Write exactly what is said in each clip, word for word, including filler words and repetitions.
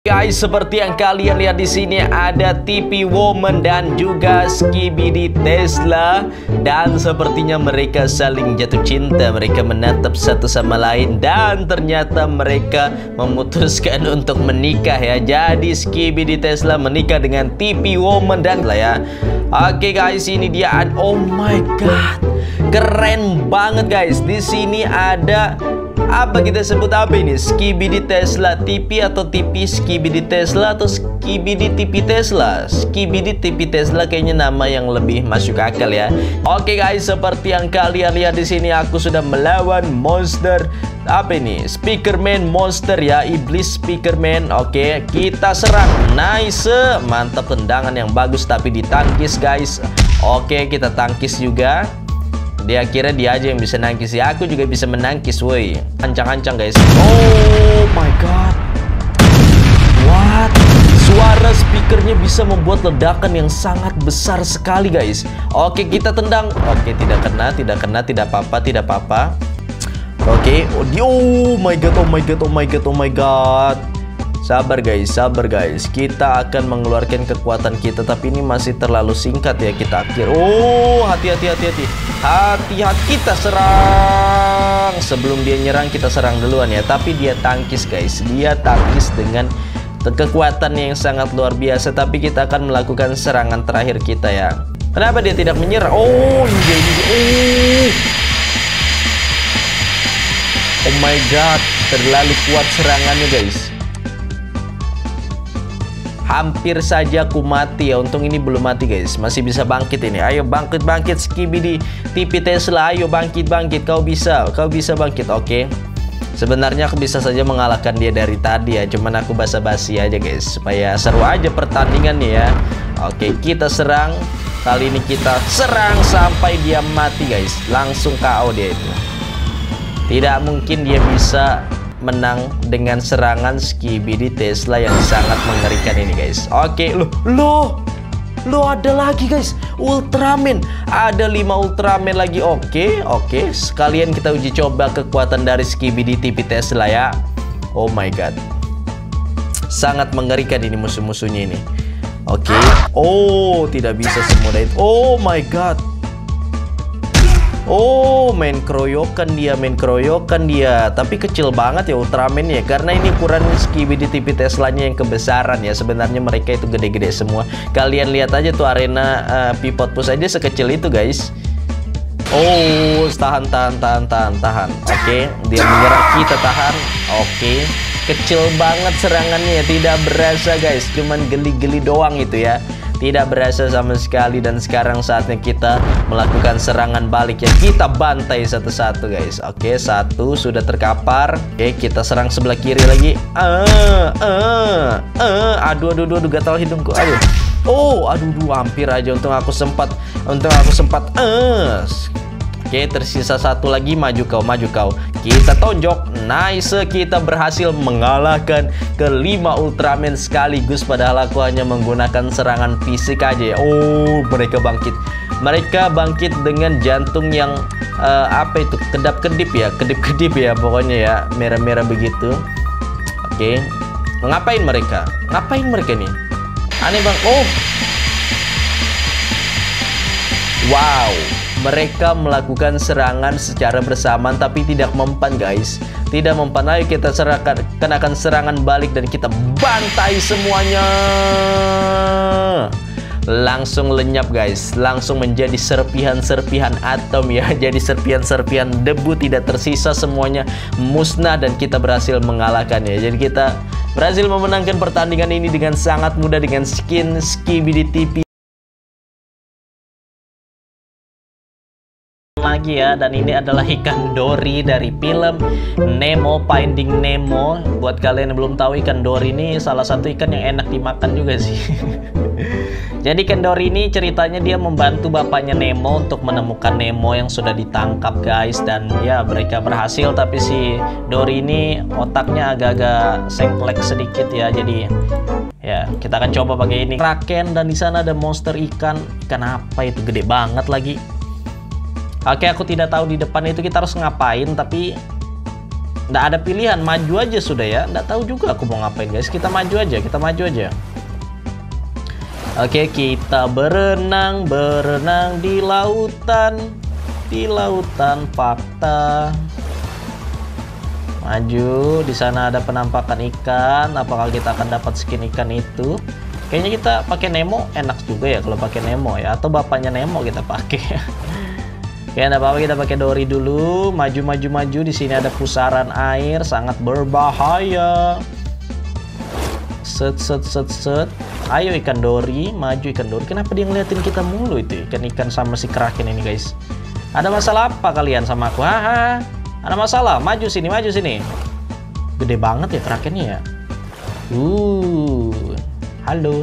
guys, seperti yang kalian lihat di sini ada T P Woman dan juga Skibidi Tesla, dan sepertinya mereka saling jatuh cinta. Mereka menatap satu sama lain dan ternyata mereka memutuskan untuk menikah ya. Jadi Skibidi Tesla menikah dengan T P Woman dan lah ya. Oke guys, ini dia. Oh my god, keren banget guys. Di sini ada apa kita sebut apa ini? Skibidi Tesla T P atau T P Skibidi Tesla atau Skibidi T P Tesla? Skibidi T P Tesla kayaknya nama yang lebih masuk akal ya. Oke guys, seperti yang kalian lihat di sini aku sudah melawan monster apa ini? Speakerman monster ya, iblis Speakerman. Oke, kita serang. Nice, mantap, tendangan yang bagus tapi ditangkis guys. Oke, kita tangkis juga. Dia kira dia aja yang bisa nangkis ya, aku juga bisa menangkis woi. Ancang-ancang guys. Oh my god, what? Suara speakernya bisa membuat ledakan yang sangat besar sekali guys. Oke, kita tendang. Oke, tidak kena, tidak kena, tidak apa-apa, tidak apa-apa. Oke, oh, oh my god, oh my god, oh my god, oh my god. Sabar guys, sabar guys. Kita akan mengeluarkan kekuatan kita, tapi ini masih terlalu singkat ya kita akhir. Oh, hati-hati, hati-hati. Hati-hati, kita serang. Sebelum dia nyerang kita serang duluan ya. Tapi dia tangkis guys. Dia tangkis dengan kekuatan yang sangat luar biasa. Tapi kita akan melakukan serangan terakhir kita ya. Kenapa dia tidak menyerang? Oh, ini ini. Oh. Oh my god, terlalu kuat serangannya guys. Hampir saja aku mati ya. Untung ini belum mati guys. Masih bisa bangkit ini. Ayo bangkit, bangkit Skibidi T P Tesla. Ayo bangkit, bangkit. Kau bisa. Kau bisa bangkit. Oke. Sebenarnya aku bisa saja mengalahkan dia dari tadi ya. Cuman aku basa-basi aja guys. Supaya seru aja pertandingannya ya. Oke, kita serang. Kali ini kita serang sampai dia mati guys. Langsung K O dia itu. Tidak mungkin dia bisa menang dengan serangan Skibidi Tesla yang sangat mengerikan ini guys. Oke, loh, loh, loh ada lagi guys, Ultraman. Ada lima Ultraman lagi. Oke, oke. Sekalian kita uji coba kekuatan dari Skibidi T P Tesla ya. Oh my god, sangat mengerikan ini musuh-musuhnya ini. Oke. Oh, tidak bisa semudah itu. Oh my god. Oh, main keroyokan dia, main keroyokan dia. Tapi kecil banget ya Ultraman ya. Karena ini ukuran Skibidi T P Teslanya yang kebesaran ya. Sebenarnya mereka itu gede-gede semua. Kalian lihat aja tuh arena uh, Pivot Push aja sekecil itu guys. Oh, tahan, tahan, tahan, tahan, tahan. Oke, dia menyerang, kita tahan. Oke, kecil banget serangannya ya. Tidak berasa guys, cuman geli-geli doang itu ya. Tidak berasa sama sekali. Dan sekarang saatnya kita melakukan serangan balik ya. Kita bantai satu-satu guys. Oke, satu sudah terkapar. Oke, kita serang sebelah kiri lagi. Ah, ah, ah. Aduh, aduh, aduh, gatal hidungku. Aduh. Oh, aduh, aduh, hampir aja. Untung aku sempat. Untung aku sempat. Ah. Oke, tersisa satu lagi. Maju kau, maju kau. Kita tonjok. Nice, kita berhasil mengalahkan kelima Ultraman sekaligus. Padahal aku hanya menggunakan serangan fisik aja ya. Oh, mereka bangkit. Mereka bangkit dengan jantung yang uh, apa itu? Kedap-kedip ya. Kedip-kedip ya pokoknya ya. Merah-merah begitu. Oke. Ngapain mereka? Ngapain mereka nih? Aneh bang. Oh. Wow. Mereka melakukan serangan secara bersamaan tapi tidak mempan guys. Tidak mempan. Ayo kita serahkan, kenakan serangan balik dan kita bantai semuanya. Langsung lenyap guys. Langsung menjadi serpihan-serpihan atom ya. Jadi serpihan-serpihan debu, tidak tersisa, semuanya musnah dan kita berhasil mengalahkannya. Jadi kita berhasil memenangkan pertandingan ini dengan sangat mudah dengan skin Skibidi T P lagi ya. Dan ini adalah ikan Dory dari film Nemo, Finding Nemo. Buat kalian yang belum tahu, ikan Dory ini salah satu ikan yang enak dimakan juga sih. Jadi ikan Dory ini ceritanya dia membantu bapaknya Nemo untuk menemukan Nemo yang sudah ditangkap guys. Dan ya mereka berhasil, tapi si Dory ini otaknya agak-agak sengklek sedikit ya. Jadi ya kita akan coba pakai ini kraken. Dan di sana ada monster ikan. Ikan apa itu, gede banget lagi. Oke, aku tidak tahu di depan itu kita harus ngapain, tapi Nggak ada pilihan, maju aja sudah ya. Nggak tahu juga aku mau ngapain guys. Kita maju aja, kita maju aja. Oke, kita berenang, berenang di lautan, di lautan fakta. Maju, di sana ada penampakan ikan. Apakah kita akan dapat skin ikan itu? Kayaknya kita pakai Nemo enak juga ya kalau pakai Nemo ya, atau bapaknya Nemo kita pakai. Oke, enggak apa-apa, kita pakai Dory dulu. Maju, maju, maju. Di sini ada pusaran air, sangat berbahaya. Set, set, set, set. Ayo ikan Dory, maju ikan Dory. Kenapa dia ngeliatin kita mulu itu ikan-ikan sama si Kraken ini guys? Ada masalah apa kalian sama aku? Haha. Ada masalah? Maju sini, maju sini. Gede banget ya Krakennya ya. Uh, halo.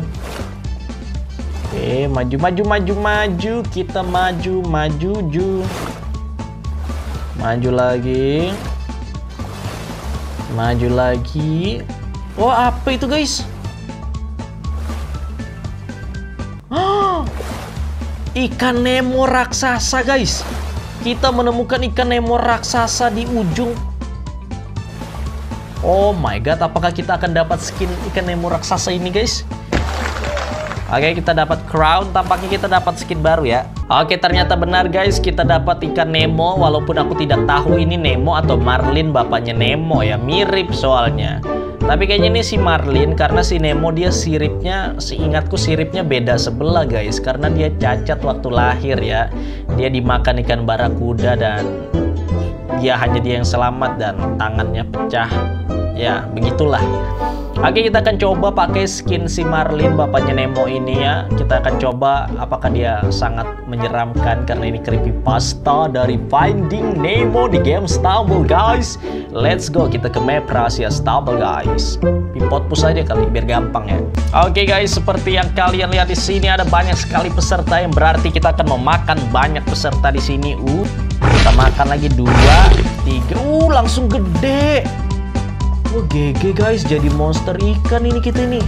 Oke, maju, maju, maju, maju. Kita maju, maju, ju. Maju lagi. Maju lagi. Wah, apa itu guys? Oh, ikan Nemo raksasa guys. Kita menemukan ikan Nemo raksasa di ujung. Oh my god, apakah kita akan dapat skin ikan Nemo raksasa ini guys? Oke, kita dapat crown, tampaknya kita dapat skin baru ya. Oke, ternyata benar guys, kita dapat ikan Nemo. Walaupun aku tidak tahu ini Nemo atau Marlin bapaknya Nemo ya, mirip soalnya. Tapi kayaknya ini si Marlin, karena si Nemo dia siripnya, seingatku siripnya beda sebelah guys. Karena dia cacat waktu lahir ya. Dia dimakan ikan barakuda dan dia hanya dia yang selamat dan tangannya pecah. Ya, begitulah. Oke, kita akan coba pakai skin si Marlin bapaknya Nemo ini ya. Kita akan coba apakah dia sangat menyeramkan karena ini creepypasta dari Finding Nemo di game Stumble guys. Let's go, kita ke map rahasia Stumble guys. Pipot push aja kali biar gampang ya. Oke guys, seperti yang kalian lihat di sini ada banyak sekali peserta, yang berarti kita akan memakan banyak peserta di sini. Uh, kita makan lagi dua, tiga. Uh, langsung gede. Oh, G G guys, jadi monster ikan ini kita ini.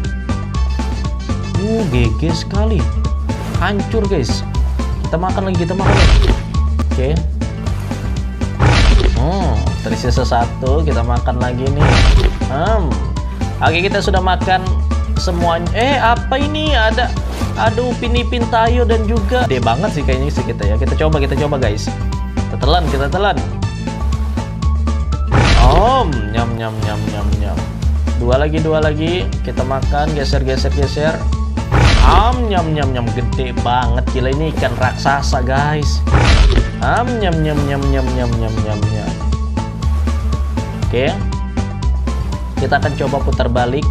Uh, G G sekali. Hancur guys. Kita makan lagi, kita makan lagi. Oke. Okay. Hmm, tersisa satu, kita makan lagi nih. Hmm. Oke, okay, kita sudah makan semuanya. Eh, apa ini? Ada ada Upin Ipin Tayo dan juga gede banget sih kayaknya sih kita ya. Kita coba, kita coba guys. Kita telan, kita telan. Om, nyam nyam nyam nyam nyam. Dua lagi, dua lagi. Kita makan, geser geser geser. Om, nyam nyam nyam, gede banget gila ini ikan raksasa guys. Om, nyam nyam nyam nyam nyam nyam nyam nyam. Oke. Kita akan coba putar balik.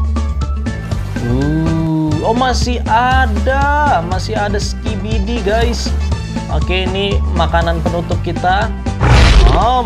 Uh, oh masih ada, masih ada Skibidi guys. Oke, ini makanan penutup kita. Om.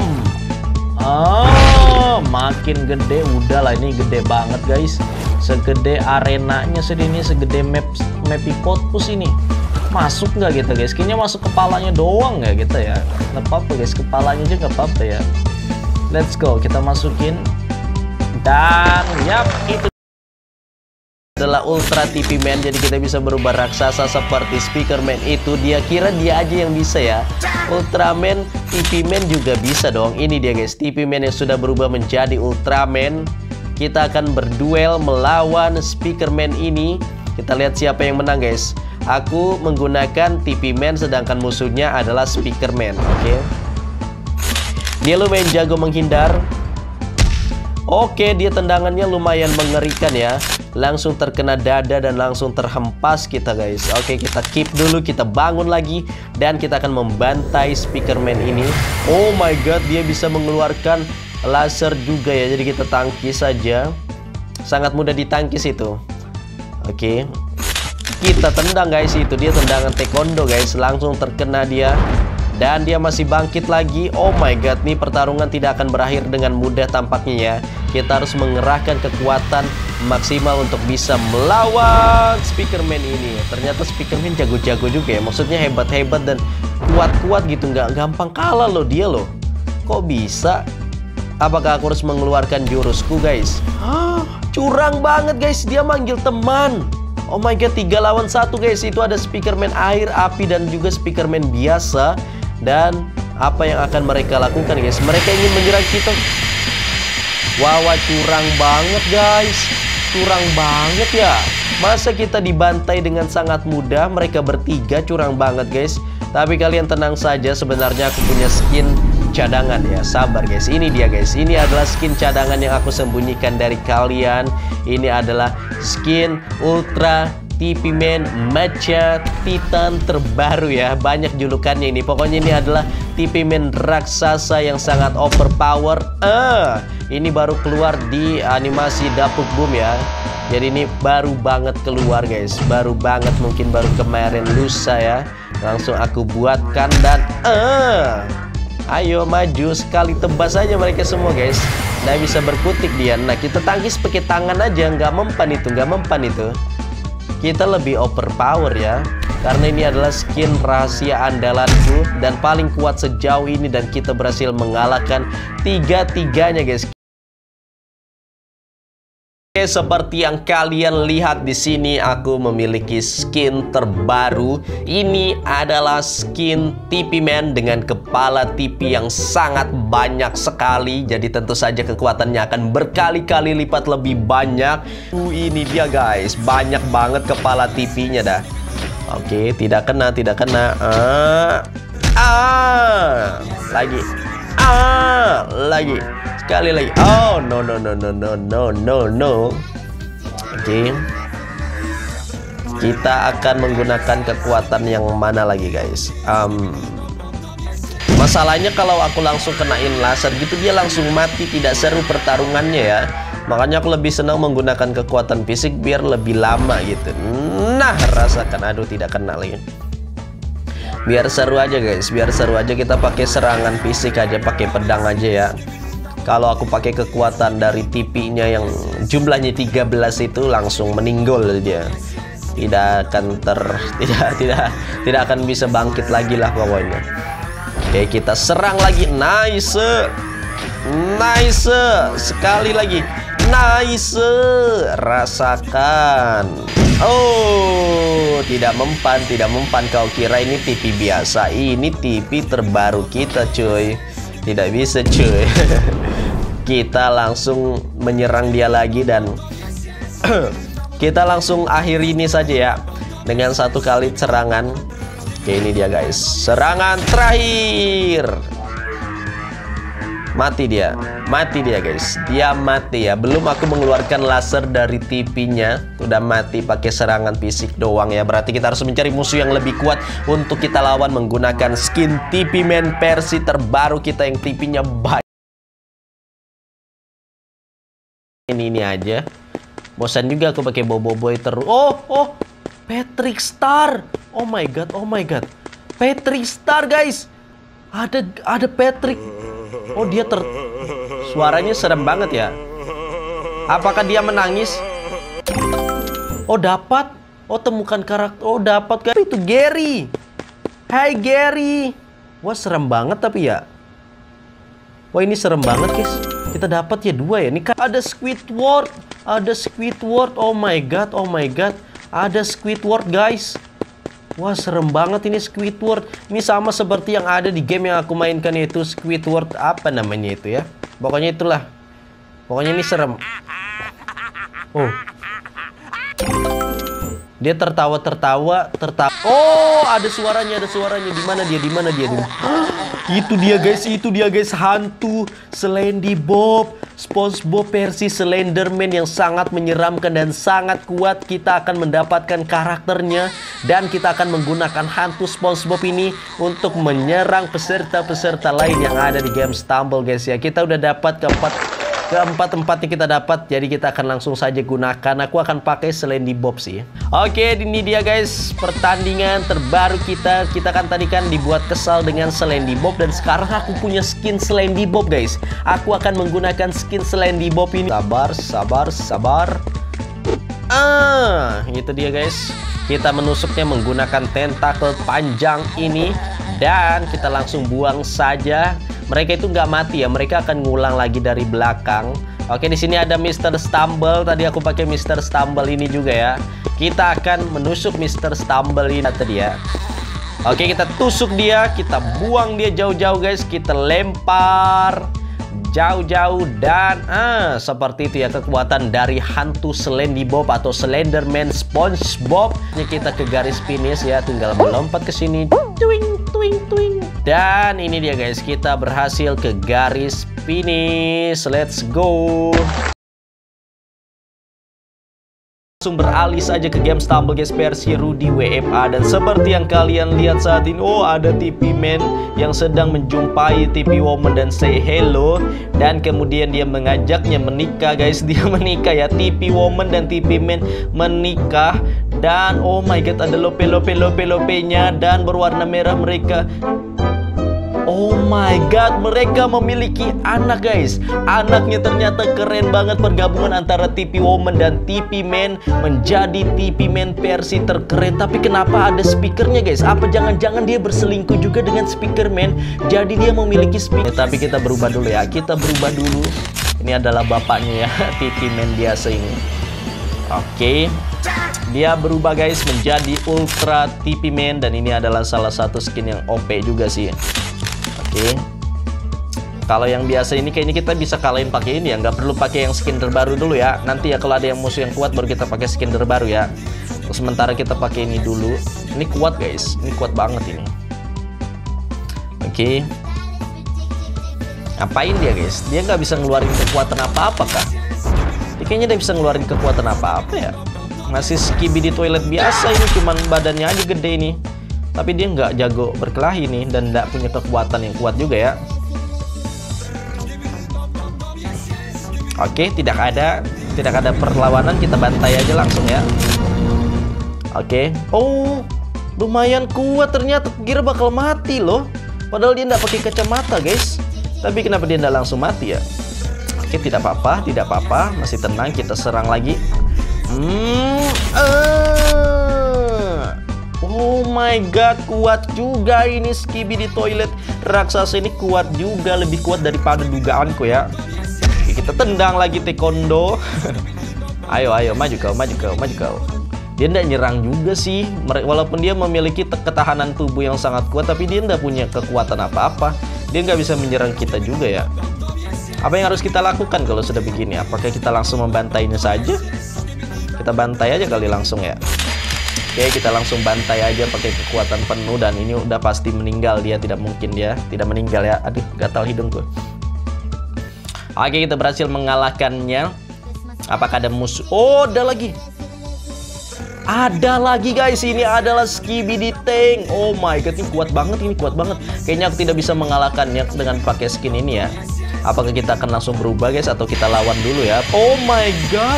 Oh, makin gede. Udahlah, ini gede banget guys. Segede arenanya sedini, segede map map Pipotpus ini. Masuk nggak gitu guys? Kayaknya masuk kepalanya doang nggak gitu ya? Nggak apa-apa guys, kepalanya aja nggak apa-apa ya. Let's go, kita masukin. Dan yap, itu adalah Ultra T P Man. Jadi kita bisa berubah raksasa seperti Speakerman itu. Dia kira dia aja yang bisa ya. Ultraman, T P Man juga bisa dong. Ini dia guys, T P Man yang sudah berubah menjadi Ultraman. Kita akan berduel melawan Speakerman ini. Kita lihat siapa yang menang guys. Aku menggunakan T P Man, sedangkan musuhnya adalah Speakerman. Oke, dia lumayan jago menghindar. Oke, dia tendangannya lumayan mengerikan ya. Langsung terkena dada dan langsung terhempas kita guys. Oke, kita keep dulu, kita bangun lagi. Dan kita akan membantai Speakerman ini. Oh my god, dia bisa mengeluarkan laser juga ya. Jadi kita tangkis saja. Sangat mudah ditangkis itu. Oke, kita tendang guys. Itu dia tendangan taekwondo guys. Langsung terkena dia. Dan dia masih bangkit lagi. Oh my god, nih pertarungan tidak akan berakhir dengan mudah tampaknya ya. Kita harus mengerahkan kekuatan maksimal untuk bisa melawan Speakerman ini. Ternyata Speakerman jago-jago juga ya. Maksudnya hebat-hebat dan kuat-kuat gitu. Nggak gampang kalah loh dia loh. Kok bisa? Apakah aku harus mengeluarkan jurusku guys? Curang banget guys, dia manggil teman. Oh my god, tiga lawan satu guys. Itu ada Speakerman air, api, dan juga Speakerman biasa. Dan apa yang akan mereka lakukan guys? Mereka ingin menyerang kita. Wah, wah, curang banget guys. Curang banget ya. Masa kita dibantai dengan sangat mudah? Mereka bertiga curang banget guys. Tapi kalian tenang saja, sebenarnya aku punya skin cadangan ya. Sabar guys, ini dia guys. Ini adalah skin cadangan yang aku sembunyikan dari kalian. Ini adalah skin Ultra T P Man Matcha Titan terbaru ya. Banyak julukannya ini. Pokoknya ini adalah T P Man raksasa yang sangat overpower. Ah, ini baru keluar di animasi Dapur Boom ya. Jadi ini baru banget keluar guys. Baru banget, mungkin baru kemarin lusa ya. Langsung aku buatkan dan ah, ayo maju, sekali tebas aja mereka semua guys. Nggak bisa berkutik dia. Nah, kita tangkis pakai tangan aja. Nggak mempan itu, nggak mempan itu. Kita lebih overpower ya. Karena ini adalah skin rahasia andalanku dan paling kuat sejauh ini. Dan kita berhasil mengalahkan tiga-tiganya guys. Oke, seperti yang kalian lihat di sini, aku memiliki skin terbaru. Ini adalah skin T P Man dengan kepala T P yang sangat banyak sekali. Jadi tentu saja kekuatannya akan berkali-kali lipat lebih banyak. Uh, ini dia guys, banyak banget kepala T P-nya dah. Oke, tidak kena, tidak kena. Ah, ah, lagi, ah, lagi. Sekali lagi. Oh, no, no, no, no, no, no, no, no. Oke. Kita akan menggunakan kekuatan yang mana lagi, guys? Um, masalahnya kalau aku langsung kenain laser gitu, dia langsung mati. Tidak seru pertarungannya ya. Makanya aku lebih senang menggunakan kekuatan fisik biar lebih lama gitu. Nah, rasakan. Aduh, tidak kena lagi. Biar seru aja, guys. Biar seru aja, kita pakai serangan fisik aja, pakai pedang aja ya. Kalau aku pakai kekuatan dari T P-nya yang jumlahnya tiga belas itu, langsung meninggal dia. Tidak akan ter tidak tidak tidak akan bisa bangkit lagi lah pokoknya. Oke, kita serang lagi. Nice. Nice. Sekali lagi. Nice. Rasakan. Oh, tidak mempan, tidak mempan. Kau kira ini T P biasa? Ini T P terbaru kita, cuy. Tidak bisa, cuy. Kita langsung menyerang dia lagi dan kita langsung akhiri ini saja ya dengan satu kali serangan. Oke, ini dia guys, serangan terakhir. Mati dia, mati dia guys, dia mati ya. Belum aku mengeluarkan laser dari T P-nya, udah mati pakai serangan fisik doang ya. Berarti kita harus mencari musuh yang lebih kuat untuk kita lawan menggunakan skin T P Man versi terbaru kita yang T P-nya banyak. Ini ini aja. Bosan juga aku pakai boboiboy terus. Oh, oh, Patrick Star. Oh my god, oh my god. Patrick Star guys. Ada ada Patrick. Oh, dia ter suaranya serem banget ya. Apakah dia menangis? Oh, dapat. Oh, temukan karakter. Oh, dapat guys. Itu Gary. Hai Gary. Wah, serem banget tapi ya. Wah, ini serem banget guys. Kita dapat ya dua ya. Ini kan ada Squidward. Ada Squidward. Oh my god, oh my god. Ada Squidward guys. Wah, serem banget ini Squidward. Ini sama seperti yang ada di game yang aku mainkan, yaitu Squidward apa namanya itu ya. Pokoknya itulah. Pokoknya ini serem. Oh. Dia tertawa-tertawa, tertawa. Oh, ada suaranya, ada suaranya. Di mana dia? Di mana dia? Di... Itu dia guys, itu dia guys, hantu Slendy Bob, SpongeBob versi Slenderman yang sangat menyeramkan dan sangat kuat. Kita akan mendapatkan karakternya dan kita akan menggunakan hantu SpongeBob ini untuk menyerang peserta-peserta lain yang ada di game Stumble guys ya. Kita udah dapat keempat keempat-empatnya kita dapat, jadi kita akan langsung saja gunakan. Aku akan pakai Slendy Bob sih. Oke, ini dia guys pertandingan terbaru kita. Kita kan tadi kan dibuat kesal dengan Slendy Bob dan sekarang aku punya skin Slendy Bob guys. Aku akan menggunakan skin Slendy Bob ini. Sabar, sabar, sabar. Ah, itu dia guys. Kita menusuknya menggunakan tentakel panjang ini dan kita langsung buang saja. Mereka itu nggak mati ya, mereka akan ngulang lagi dari belakang. Oke, di sini ada Mister Stumble. Tadi aku pakai Mister Stumble ini juga ya. Kita akan menusuk Mister Stumble ini tadi ya. Oke, kita tusuk dia, kita buang dia jauh-jauh guys. Kita lempar jauh-jauh. Dan ah, seperti itu ya kekuatan dari hantu Slendybob atau Slenderman SpongeBob. Ini kita ke garis finish ya, tinggal melompat ke sini. Twing, twing, twing. Dan ini dia guys, kita berhasil ke garis finish. Let's go. Langsung beralih saja ke game Stumble guys, versi Rudy W F A. Dan seperti yang kalian lihat saat ini, oh ada T P Man yang sedang menjumpai T P Woman dan say hello. Dan kemudian dia mengajaknya menikah guys. Dia menikah ya, T P Woman dan T P Man menikah. Dan oh my god, ada lope-lope-lope-lope-nya dan berwarna merah mereka. Oh my god, mereka memiliki anak guys. Anaknya ternyata keren banget, pergabungan antara T P Woman dan T P Man menjadi T P Man versi terkeren. Tapi kenapa ada speakernya guys? Apa jangan-jangan dia berselingkuh juga dengan speaker man? Jadi dia memiliki speaker. Tapi kita berubah dulu ya, kita berubah dulu. Ini adalah bapaknya ya, T P Man biasa ini. Oke, dia berubah guys menjadi Ultra T P Man. Dan ini adalah salah satu skin yang O P juga sih. Oke, kalau yang biasa ini kayaknya kita bisa kalahin pakai ini ya, nggak perlu pakai yang skin terbaru dulu ya. Nanti ya kalau ada yang musuh yang kuat baru kita pakai skin terbaru ya. Terus sementara kita pakai ini dulu. Ini kuat guys, ini kuat banget ini. Oke, ngapain dia guys? Dia nggak bisa ngeluarin kekuatan apa-apa kah? Dia kayaknya dia bisa ngeluarin kekuatan apa-apa ya. Masih Skibidi Toilet biasa ini, cuman badannya aja gede nih. Tapi dia nggak jago berkelahi nih, dan nggak punya kekuatan yang kuat juga ya. Oke, tidak ada tidak ada perlawanan, kita bantai aja langsung ya. Oke. Oh, lumayan kuat ternyata. Kira bakal mati loh. Padahal dia nggak pakai kacamata guys. Tapi kenapa dia nggak langsung mati ya? Oke, tidak apa-apa, tidak apa-apa. Masih tenang, kita serang lagi. Hmm. Uh. Oh my god, kuat juga ini Skibidi Toilet raksasa ini, kuat juga, lebih kuat daripada dugaanku ya. Oke, kita tendang lagi taekwondo. Ayo, ayo, maju kau, maju kau, maju kau. Dia tidak nyerang juga sih, walaupun dia memiliki ketahanan tubuh yang sangat kuat, tapi dia tidak punya kekuatan apa-apa. Dia nggak bisa menyerang kita juga ya. Apa yang harus kita lakukan kalau sudah begini? Apakah kita langsung membantainya saja? Kita bantai aja kali langsung ya. Oke, kita langsung bantai aja pakai kekuatan penuh. Dan ini udah pasti meninggal dia, tidak mungkin dia tidak meninggal ya. Aduh, gatal hidungku. Oke, kita berhasil mengalahkannya. Apakah ada musuh? Oh, ada lagi. Ada lagi guys, ini adalah Skibidi Tank. Oh my god, ini kuat banget, ini kuat banget. Kayaknya aku tidak bisa mengalahkannya dengan pakai skin ini ya. Apakah kita akan langsung berubah guys, atau kita lawan dulu ya? Oh my god,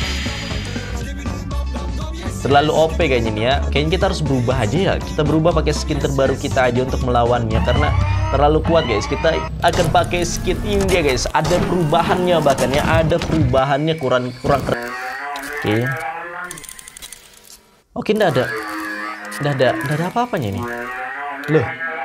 terlalu O P kayaknya nih ya. Kayaknya kita harus berubah aja ya. Kita berubah pakai skin terbaru kita aja untuk melawannya, karena terlalu kuat guys. Kita akan pakai skin ini dia guys. Ada perubahannya bahkan ya. Ada perubahannya, kurang kurang keren. Oke. Oke, nggak ada. Nggak ada, nggak ada apa-apanya nih. Loh.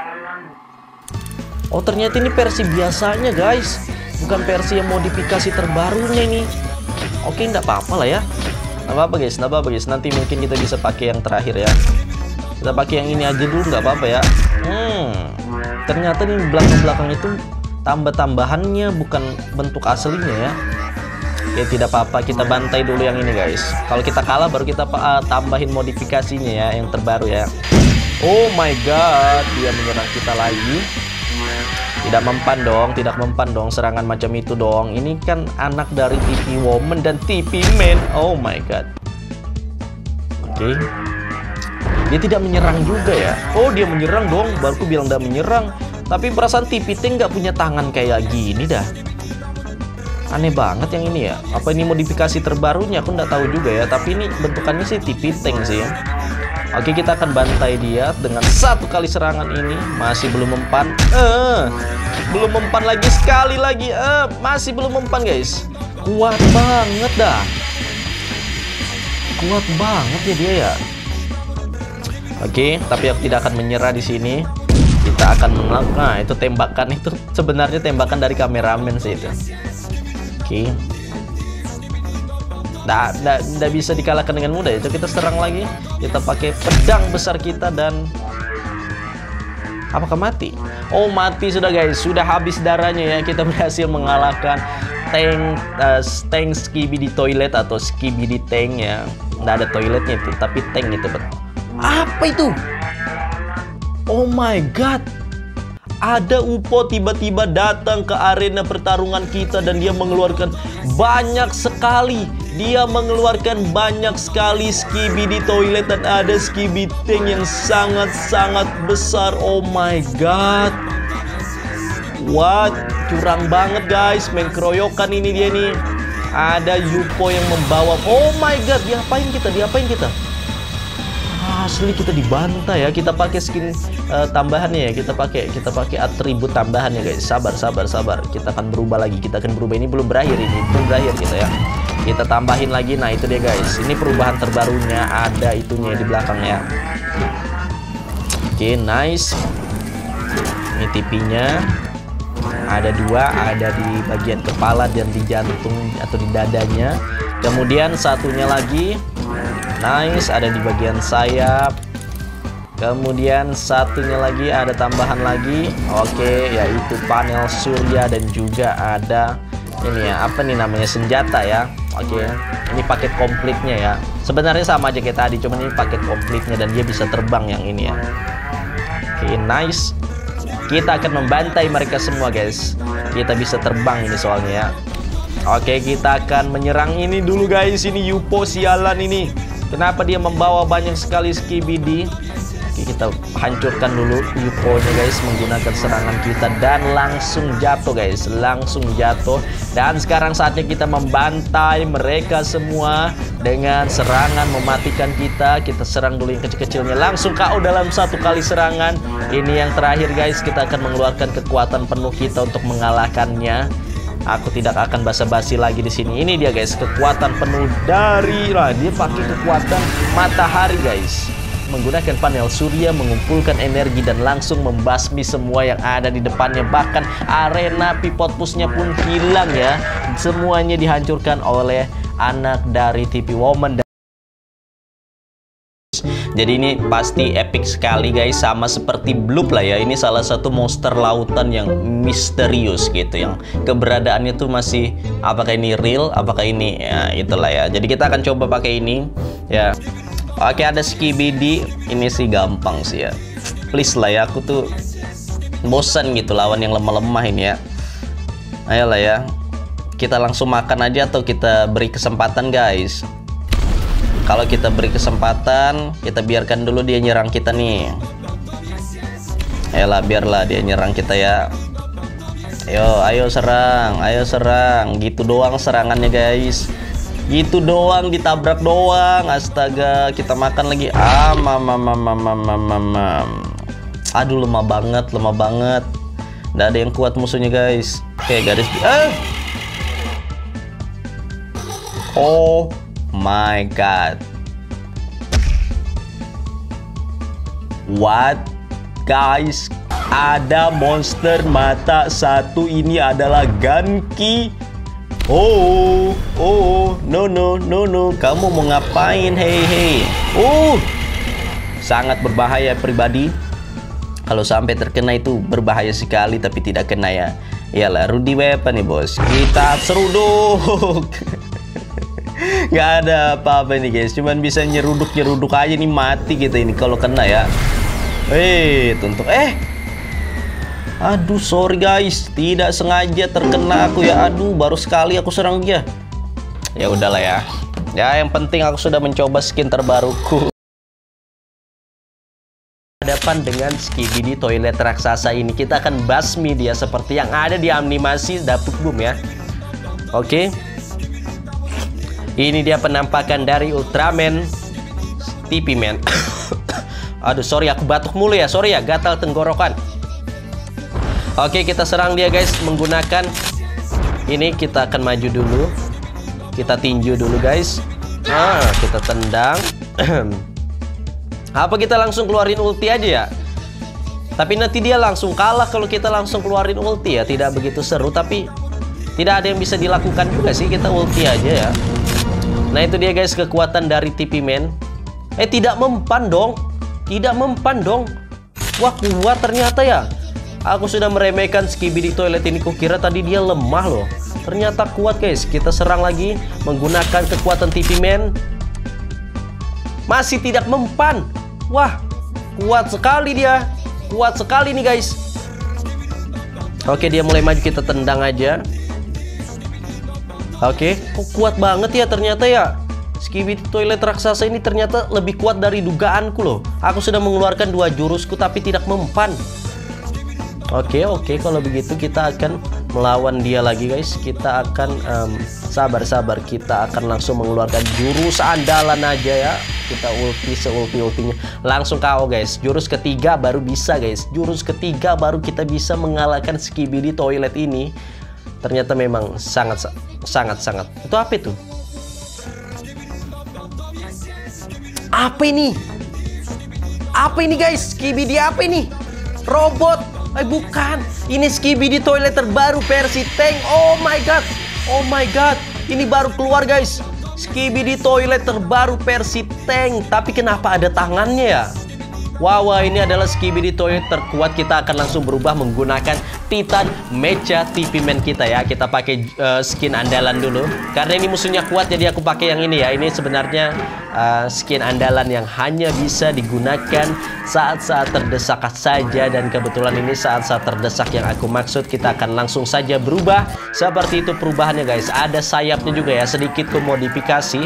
Oh, ternyata ini versi biasanya guys. Bukan versi yang modifikasi terbarunya ini. Oke, nggak apa-apa lah ya. Nggak apa-apa guys, nggak apa-apa guys. Nanti mungkin kita bisa pakai yang terakhir ya. Kita pakai yang ini aja dulu, nggak apa-apa ya. Hmm, ternyata nih belakang-belakang itu tambah-tambahannya, bukan bentuk aslinya ya. Ya tidak apa-apa, kita bantai dulu yang ini guys. Kalau kita kalah baru kita uh, tambahin modifikasinya ya, yang terbaru ya. Oh my god, dia menyerang kita lagi. Tidak mempan dong, tidak mempan dong serangan macam itu dong. Ini kan anak dari T P Woman dan T P Man. Oh my god. Oke, okay. Dia tidak menyerang juga ya. Oh, dia menyerang dong, baru aku bilang tidak menyerang. Tapi perasaan T P Tank nggak punya tangan kayak gini dah. Aneh banget yang ini ya. Apa ini modifikasi terbarunya? Aku nggak tahu juga ya. Tapi ini bentukannya sih T P Tank sih ya. Oke, kita akan bantai dia dengan satu kali serangan ini. Masih belum mempan. Eh, belum mempan lagi, sekali lagi. Eh, masih belum mempan guys. Kuat banget dah. Kuat banget ya dia ya. Oke, tapi aku tidak akan menyerah di sini. Kita akan menang. Nah, itu tembakan itu sebenarnya tembakan dari kameramen sih itu. Oke, nah, nah, nah bisa dikalahkan dengan mudah ya. Kita serang lagi. Kita pakai pedang besar kita dan Apakah mati? Oh, mati sudah guys. Sudah habis darahnya ya. Kita berhasil mengalahkan tank uh, tank Skibidi Toilet atau Skibidi Tank ya. Nggak ada toiletnya itu, tapi tank itu betul. Apa itu? Oh my god. Ada U F O tiba-tiba datang ke arena pertarungan kita dan dia mengeluarkan banyak sekali. Dia mengeluarkan banyak sekali Skibidi Toilet dan ada Skibidi Tank yang sangat-sangat besar. Oh my god. What? Curang banget guys. Main keroyokan ini dia nih. Ada U F O yang membawa. Oh my god. Diapain kita? Diapain kita? Asli kita dibantai ya. Kita pakai skin uh, tambahannya ya. Kita pakai kita pakai atribut tambahannya guys. Sabar sabar sabar. Kita akan berubah lagi. Kita akan berubah. Ini belum berakhir ini. Belum berakhir gitu ya. Kita tambahin lagi. Nah, itu dia guys. Ini perubahan terbarunya. Ada itunya di belakangnya. Oke, okay, nice. Ini T P-nya. Ada dua, ada di bagian kepala dan di jantung atau di dadanya. Kemudian satunya lagi. Nice, ada di bagian sayap. Kemudian satunya lagi ada tambahan lagi. Oke, yaitu panel surya dan juga ada ini ya, apa nih namanya, senjata ya. Oke, ini paket komplitnya ya. Sebenarnya sama aja kayak tadi, cuman ini paket komplitnya dan dia bisa terbang yang ini ya. Oke, nice. Kita akan membantai mereka semua guys. Kita bisa terbang ini soalnya ya. Oke, kita akan menyerang ini dulu guys. Ini U F O sialan ini. Kenapa dia membawa banyak sekali Skibidi? Oke, kita hancurkan dulu U F O-nya guys menggunakan serangan kita dan langsung jatuh guys, langsung jatuh. Dan sekarang saatnya kita membantai mereka semua dengan serangan mematikan kita. Kita serang dulu yang kecil-kecilnya langsung K O dalam satu kali serangan. Ini yang terakhir guys, kita akan mengeluarkan kekuatan penuh kita untuk mengalahkannya. Aku tidak akan basa-basi lagi di sini. Ini dia guys, kekuatan penuh dari lah. Dia pakai kekuatan matahari guys. Menggunakan panel surya, mengumpulkan energi dan langsung membasmi semua yang ada di depannya. Bahkan arena pipot pusnya pun hilang ya. Semuanya dihancurkan oleh anak dari T P Woman. Jadi ini pasti epic sekali guys, sama seperti Bloop lah ya. Ini salah satu monster lautan yang misterius gitu, yang keberadaannya tuh masih, apakah ini real, apakah ini ya itulah ya. Jadi kita akan coba pakai ini ya. Oke, ada Skibidi. Ini sih gampang sih ya. Please lah ya, aku tuh bosan gitu lawan yang lemah-lemah ini ya. Ayolah ya, kita langsung makan aja atau kita beri kesempatan guys. Kalau kita beri kesempatan, kita biarkan dulu dia nyerang kita nih. Ayolah, biarlah dia nyerang kita ya. Ayo, ayo serang, ayo serang. Gitu doang serangannya guys. Gitu doang, ditabrak doang. Astaga, kita makan lagi. Ah, mama, mama, mama, mama. Aduh, lemah banget, lemah banget. Nggak ada yang kuat musuhnya guys. Oke, garis. Ah! Oh my god. What guys, ada monster mata satu. Ini adalah Ganki. Oh, oh, no, no, no, no. Kamu mau ngapain? Hei, hei. Oh, sangat berbahaya pribadi. Kalau sampai terkena itu berbahaya sekali, tapi tidak kena ya. Iyalah, Rudy weapon nih bos. Kita seruduk. Nggak ada apa-apa nih guys, cuman bisa nyeruduk-nyeruduk aja nih, mati kita ini kalau kena ya. Eh, tuntuk. Eh, aduh, sorry guys, tidak sengaja terkena aku ya. Aduh, baru sekali aku serang dia. Ya udahlah ya. Ya, yang penting aku sudah mencoba skin terbaruku. Hadapan dengan Skibidi Toilet raksasa ini, kita akan basmi dia seperti yang ada di animasi Dapuk Boom ya. Oke. Ini dia penampakan dari Ultraman T P Man. Aduh, sorry aku batuk mulu ya, sorry ya, gatal tenggorokan. Oke, kita serang dia guys menggunakan ini. Kita akan maju dulu, kita tinju dulu guys. Nah, kita tendang. Apa kita langsung keluarin ulti aja ya? Tapi nanti dia langsung kalah kalau kita langsung keluarin ulti ya. Tidak begitu seru, tapi tidak ada yang bisa dilakukan juga sih, kita ulti aja ya. Nah, itu dia guys kekuatan dari T P Man. Eh, tidak mempan dong. Tidak mempan dong. Wah, kuat ternyata ya. Aku sudah meremehkan Skibidi Toilet ini. Kukira tadi dia lemah loh. Ternyata kuat guys. Kita serang lagi menggunakan kekuatan T P Man. Masih tidak mempan. Wah, kuat sekali dia. Kuat sekali nih guys. Oke, dia mulai maju, kita tendang aja. Oke, kok kuat banget ya ternyata ya. Skibidi Toilet raksasa ini ternyata lebih kuat dari dugaanku loh. Aku sudah mengeluarkan dua jurusku tapi tidak mempan. Oke, oke, kalau begitu kita akan melawan dia lagi guys. Kita akan um, sabar-sabar. Kita akan langsung mengeluarkan jurus andalan aja ya. Kita ulti seulti-ultinya. Langsung K O guys. Jurus ketiga baru bisa guys. Jurus ketiga baru kita bisa mengalahkan Skibidi Toilet ini. Ternyata memang sangat sangat sangat. Itu apa itu? Apa ini? Apa ini guys? Skibidi apa ini? Robot? Eh bukan, ini Skibidi Toilet terbaru versi tank. Oh my god, oh my god, ini baru keluar guys. Skibidi Toilet terbaru versi tank. Tapi kenapa ada tangannya ya? Wow, wah, ini adalah Skibidi Toilet terkuat. Kita akan langsung berubah menggunakan Titan Mecha T P Man kita ya. Kita pakai uh, skin andalan dulu. Karena ini musuhnya kuat, jadi aku pakai yang ini ya. Ini sebenarnya uh, skin andalan yang hanya bisa digunakan saat-saat terdesak saja. Dan kebetulan ini saat-saat terdesak yang aku maksud. Kita akan langsung saja berubah. Seperti itu perubahannya guys. Ada sayapnya juga ya, sedikit kumodifikasi.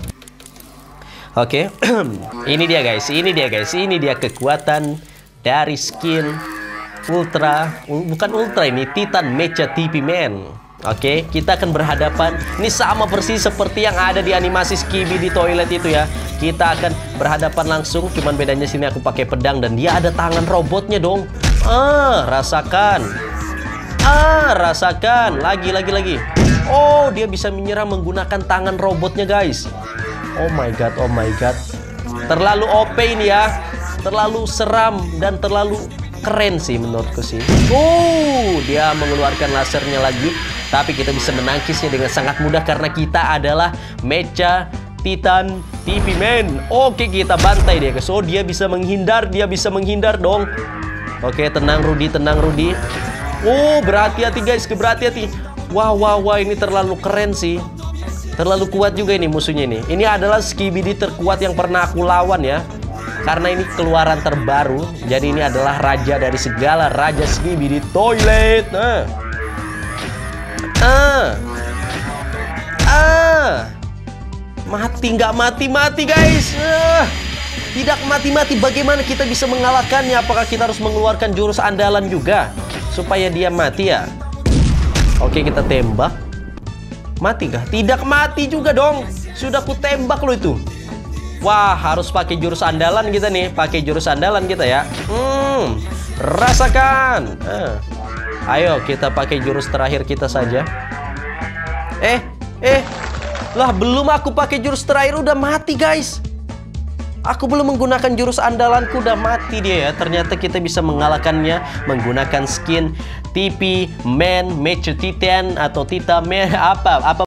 Oke, okay. Ini dia guys, ini dia guys, ini dia kekuatan dari skin Ultra, bukan Ultra ini, Titan Mecha T P Man. Oke, okay. Kita akan berhadapan, ini sama persis seperti yang ada di animasi Skibidi Toilet itu ya. Kita akan berhadapan langsung, cuman bedanya sini aku pakai pedang dan dia ada tangan robotnya dong. Ah, rasakan, ah, rasakan, lagi, lagi, lagi. Oh, dia bisa menyerang menggunakan tangan robotnya guys. Oh my god, oh my god. Terlalu O P ini ya. Terlalu seram dan terlalu keren sih menurutku sih. Oh, dia mengeluarkan lasernya lagi. Tapi kita bisa menangkisnya dengan sangat mudah karena kita adalah Mecha Titan T P Man. Oke, kita bantai dia guys. Oh, dia bisa menghindar, dia bisa menghindar dong. Oke, tenang Rudy, tenang Rudy. Oh, berhati-hati guys, berhati-hati. Wah, wah, wah, ini terlalu keren sih. Terlalu kuat juga ini musuhnya ini. Ini adalah Skibidi terkuat yang pernah aku lawan ya. Karena ini keluaran terbaru. Jadi ini adalah raja dari segala raja Skibidi Toilet. Nah. Ah. Ah. Mati nggak mati-mati guys. Ah. Tidak mati-mati. Bagaimana kita bisa mengalahkannya? Apakah kita harus mengeluarkan jurus andalan juga supaya dia mati ya? Oke, kita tembak. Mati kah? Tidak mati juga dong. Sudah ku tembak lo itu. Wah, harus pakai jurus andalan kita nih. Pakai jurus andalan kita ya. Hmm, rasakan. eh. Ayo kita pakai jurus terakhir kita saja. Eh, eh Lah belum aku pakai jurus terakhir udah mati guys. Aku belum menggunakan jurus andalanku, udah mati dia ya. Ternyata kita bisa mengalahkannya menggunakan skin T P Man Mecha Titan atau Titan Man apa apa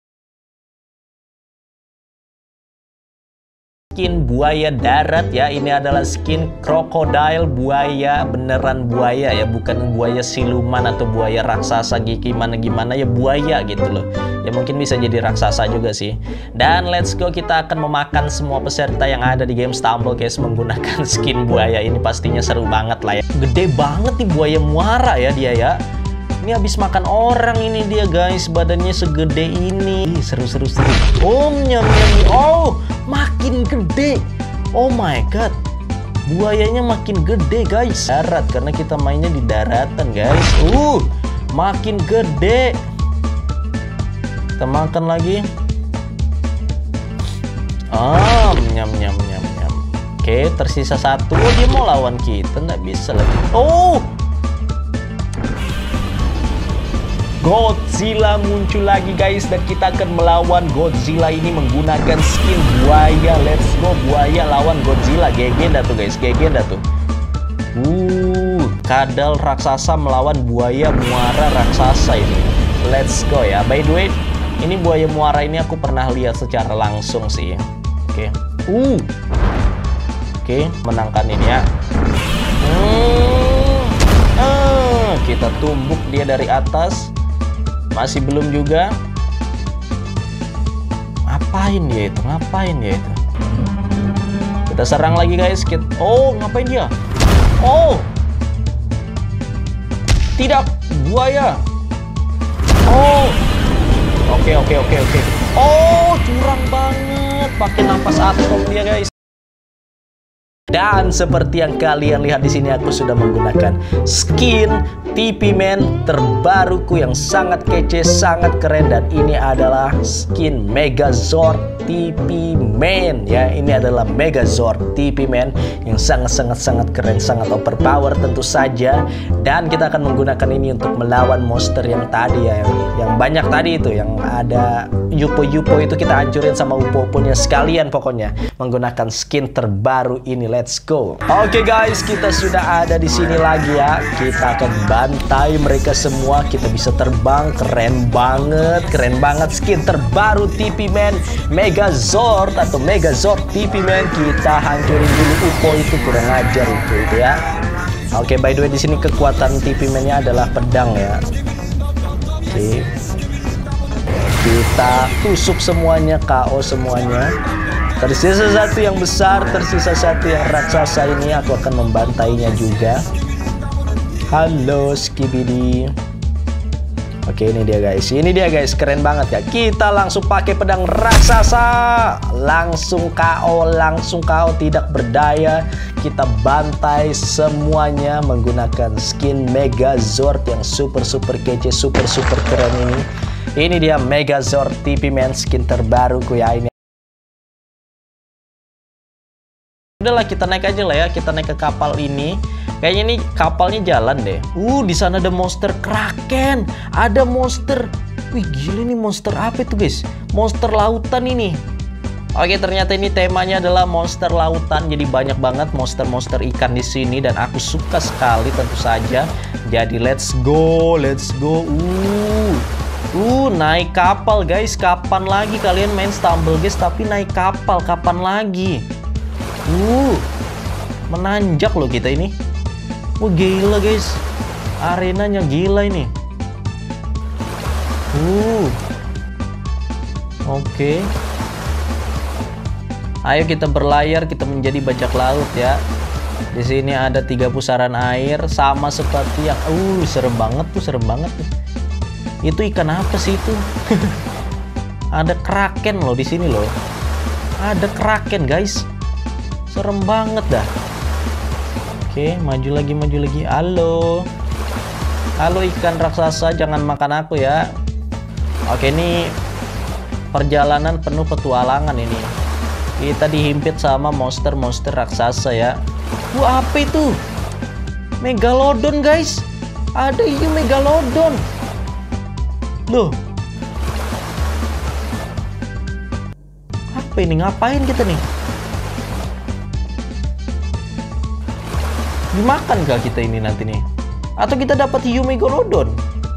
skin buaya darat ya. Ini adalah skin crocodile, buaya beneran buaya ya, bukan buaya siluman atau buaya raksasa gimana gimana ya, buaya gitu loh. Ya mungkin bisa jadi raksasa juga sih. Dan let's go, kita akan memakan semua peserta yang ada di game Stumble guys menggunakan skin buaya ini. Pastinya seru banget lah ya. Gede banget nih buaya muara ya dia ya. Ini habis makan orang ini dia guys, badannya segede ini. Seru-seru seru. Oh nyam nyam. Oh makin gede. Oh my god, buayanya makin gede guys. Darat karena kita mainnya di daratan guys. Uh makin gede. Kita makan lagi. Ah, nyam nyam nyam nyam. Oke, tersisa satu. Oh, dia mau lawan kita, nggak bisa lagi. Oh, Godzilla muncul lagi guys, dan kita akan melawan Godzilla ini menggunakan skin buaya. Let's go, buaya lawan Godzilla. G G dah tuh guys, G G dah tuh. Uh, kadal raksasa melawan buaya muara raksasa ini. Let's go ya. By the way, ini buaya muara ini aku pernah lihat secara langsung sih. Oke. Okay. Uh. Oke, okay, menangkan ini ya. Hmm. Ah, kita tumbuk dia dari atas. Masih belum juga. Ngapain dia itu? Ngapain dia itu? Kita serang lagi guys. Kita... Oh, ngapain dia? Oh, tidak, buaya. Oh, oke oke oke oke. Oh, curang banget. Pakai nafas atom dia guys. Dan seperti yang kalian lihat di sini, aku sudah menggunakan skin T P Man terbaruku yang sangat kece, sangat keren, dan ini adalah skin Megazord T P Man ya. Ini adalah Megazord T P Man yang sangat-sangat sangat keren, sangat overpower tentu saja. Dan kita akan menggunakan ini untuk melawan monster yang tadi ya, yang, yang banyak tadi itu, yang ada Yupo-Yupo itu kita hancurin sama Upo-Uponya sekalian pokoknya menggunakan skin terbaru ini. Let's go. Oke guys, kita sudah ada di sini lagi ya. Kita akan bantai mereka semua. Kita bisa terbang, keren banget, keren banget skin terbaru T P Man Megazord atau Megazord T P Man. Kita hancurin dulu Upo itu, kurang ajar itu, itu ya. Oke, by the way di sini kekuatan T P Man-nya adalah pedang ya. Oke. Kita tusuk semuanya, K O semuanya. Tersisa satu yang besar, tersisa satu yang raksasa. Ini aku akan membantainya juga. Halo Skibidi. Oke, ini dia guys. Ini dia guys, keren banget ya. Kita langsung pakai pedang raksasa. Langsung K O, langsung K O, tidak berdaya. Kita bantai semuanya menggunakan skin Megazord yang super super kece, super super keren ini. Ini dia Megazord T P Man skin terbaruku ya ini. Udahlah, kita naik aja lah ya. Kita naik ke kapal ini. Kayaknya ini kapalnya jalan deh. Uh, di sana ada monster Kraken. Ada monster. Wih, gila nih, monster apa itu, guys? Monster lautan ini. Oke, ternyata ini temanya adalah monster lautan. Jadi banyak banget monster-monster ikan di sini dan aku suka sekali tentu saja. Jadi let's go, let's go. Uh. Uh, naik kapal, guys. Kapan lagi kalian main Stumble guys tapi naik kapal? Kapan lagi? Uh, menanjak loh kita ini. Wah, gila guys, arenanya gila ini. Uh, oke. Okay. Ayo kita berlayar, kita menjadi bajak laut ya. Di sini ada tiga pusaran air, sama seperti yang, uh, serem banget tuh, serem banget tuh. Itu ikan apa sih itu? Ada kraken loh di sini loh. Ada kraken guys. Serem banget dah. Oke, maju lagi, maju lagi. Halo. Halo ikan raksasa, jangan makan aku ya. Oke, ini perjalanan penuh petualangan ini. Kita dihimpit sama monster-monster raksasa ya. Wah, apa itu? Megalodon guys. Ada hiu Megalodon. Loh. Apa ini? Ngapain kita nih? Dimakan gak kita ini nanti nih? Atau kita dapat hiu Megalodon?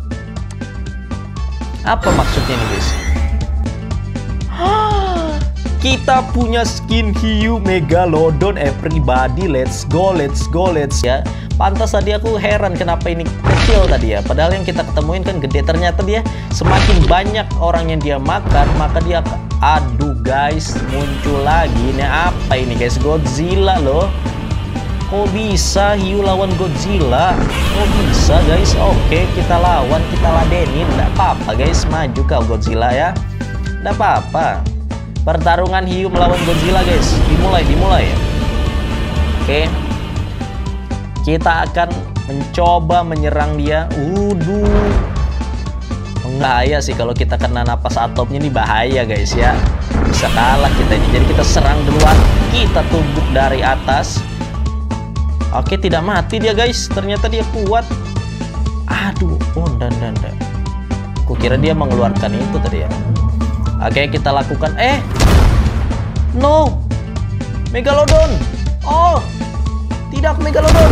Apa maksudnya nih guys? Kita punya skin hiu Megalodon everybody. Let's go, let's go, let's ya. Pantas tadi aku heran kenapa ini kecil tadi ya. Padahal yang kita ketemuin kan gede. Ternyata dia semakin banyak orang yang dia makan, maka dia, aduh guys, muncul lagi. Ini apa ini guys? Godzilla loh. Kok bisa hiu lawan Godzilla? Kok bisa guys? Oke, kita lawan, kita ladenin. Nggak apa-apa guys, maju kau Godzilla ya. Nggak apa-apa. Pertarungan hiu melawan Godzilla guys. Dimulai, dimulai. Oke. Kita akan mencoba menyerang dia. Uduh. Bahaya sih kalau kita kena napas atomnya, ini bahaya guys ya. Bisa kalah kita ini. Jadi kita serang duluan. Kita tumbuk dari atas. Oke, tidak mati dia guys. Ternyata dia kuat. Aduh, oh dan dan dan. Kukira dia mengeluarkan itu tadi ya. Oke, kita lakukan. Eh, no, Megalodon. Oh, tidak Megalodon.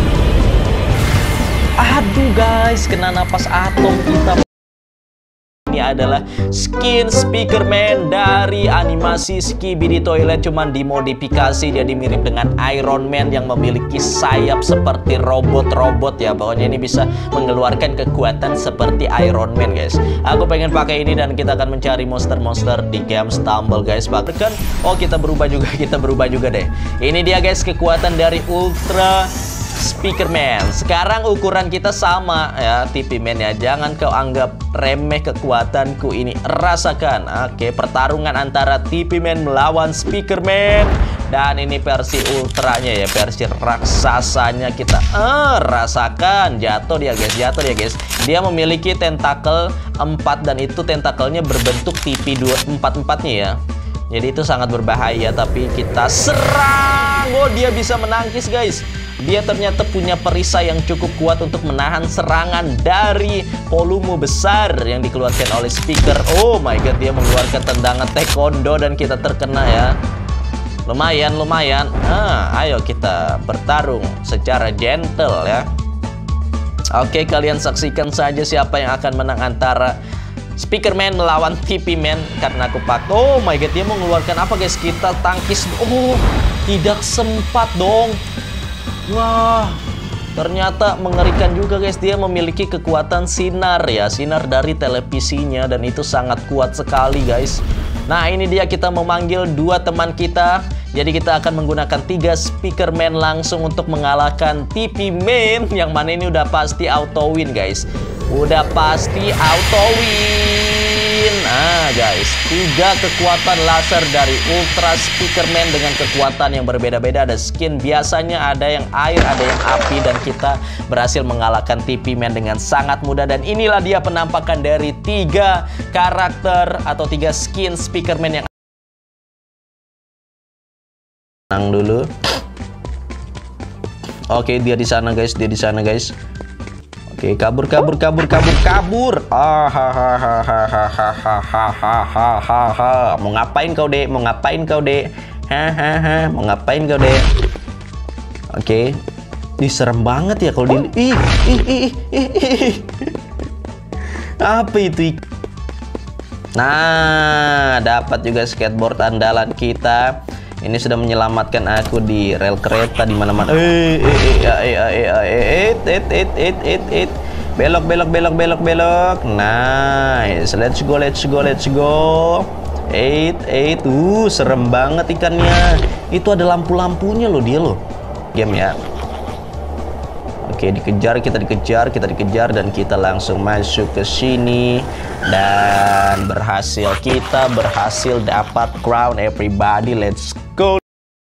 Aduh guys, kena napas atom kita. Ini adalah skin Speakerman dari animasi Skibidi Toilet, cuman dimodifikasi jadi mirip dengan Iron Man yang memiliki sayap seperti robot-robot ya. Pokoknya ini bisa mengeluarkan kekuatan seperti Iron Man guys. Aku pengen pakai ini dan kita akan mencari monster-monster di game Stumble guys. Bahkan oh kita berubah juga, kita berubah juga deh. Ini dia guys kekuatan dari Ultra Speakerman. Sekarang ukuran kita sama ya, T P Man ya. Jangan kau anggap remeh kekuatanku ini. Rasakan. Oke, pertarungan antara T P Man melawan Speakerman. Dan ini versi ultranya ya, versi raksasanya kita. Eh, rasakan. Jatuh dia guys, jatuh dia guys. Dia memiliki tentakel empat dan itu tentakelnya berbentuk T P dua empat empatnya ya. Jadi itu sangat berbahaya, tapi kita serang. Oh, dia bisa menangkis guys. Dia ternyata punya perisai yang cukup kuat untuk menahan serangan dari volume besar yang dikeluarkan oleh speaker. Oh my god, dia mengeluarkan tendangan taekwondo dan kita terkena ya. Lumayan, lumayan. Nah, ayo kita bertarung secara gentle ya. Oke, kalian saksikan saja siapa yang akan menang antara Speakerman melawan T P Man. Karena aku pak. Oh my god, dia mau mengeluarkan apa guys? Kita tangkis. Oh, tidak sempat dong. Wah, ternyata mengerikan juga guys. Dia memiliki kekuatan sinar ya, sinar dari televisinya, dan itu sangat kuat sekali guys. Nah ini dia, kita memanggil dua teman kita. Jadi kita akan menggunakan tiga Speakerman langsung untuk mengalahkan T P Man. Yang mana ini udah pasti auto win guys. Udah pasti auto win. Nah guys, tiga kekuatan laser dari Ultra Speakerman dengan kekuatan yang berbeda-beda. Ada skin biasanya, ada yang air, ada yang api, dan kita berhasil mengalahkan T P Man dengan sangat mudah. Dan inilah dia penampakan dari tiga karakter atau tiga skin Speakerman yang tenang dulu. Oke, dia di sana guys, dia di sana guys. Oke, kabur kabur kabur kabur kabur. Ah ha ha ha ha ha ha ha ha ha ha. Mau ngapain kau, Dek? Mau ngapain kau, Dek? Ha ha ha. Mau ngapain kau, Dek? Oke. Ih, serem banget ya kalau di ih ih ih ih ih. Apa itu? Nah, dapat juga skateboard andalan kita. Ini sudah menyelamatkan aku di rel kereta di mana-mana. Eh, eh, eh, eh, eh, eh, eh, eh, eh, eh, eh, belok, belok, belok, belok, belok. Nice, let's go, let's go, let's go. Eight, eight, uh, serem banget ikannya. Itu ada lampu-lampunya loh dia loh. Game ya. Oke, dikejar, kita dikejar, kita dikejar, dan kita langsung masuk ke sini dan berhasil, kita berhasil dapat crown everybody. Let's go.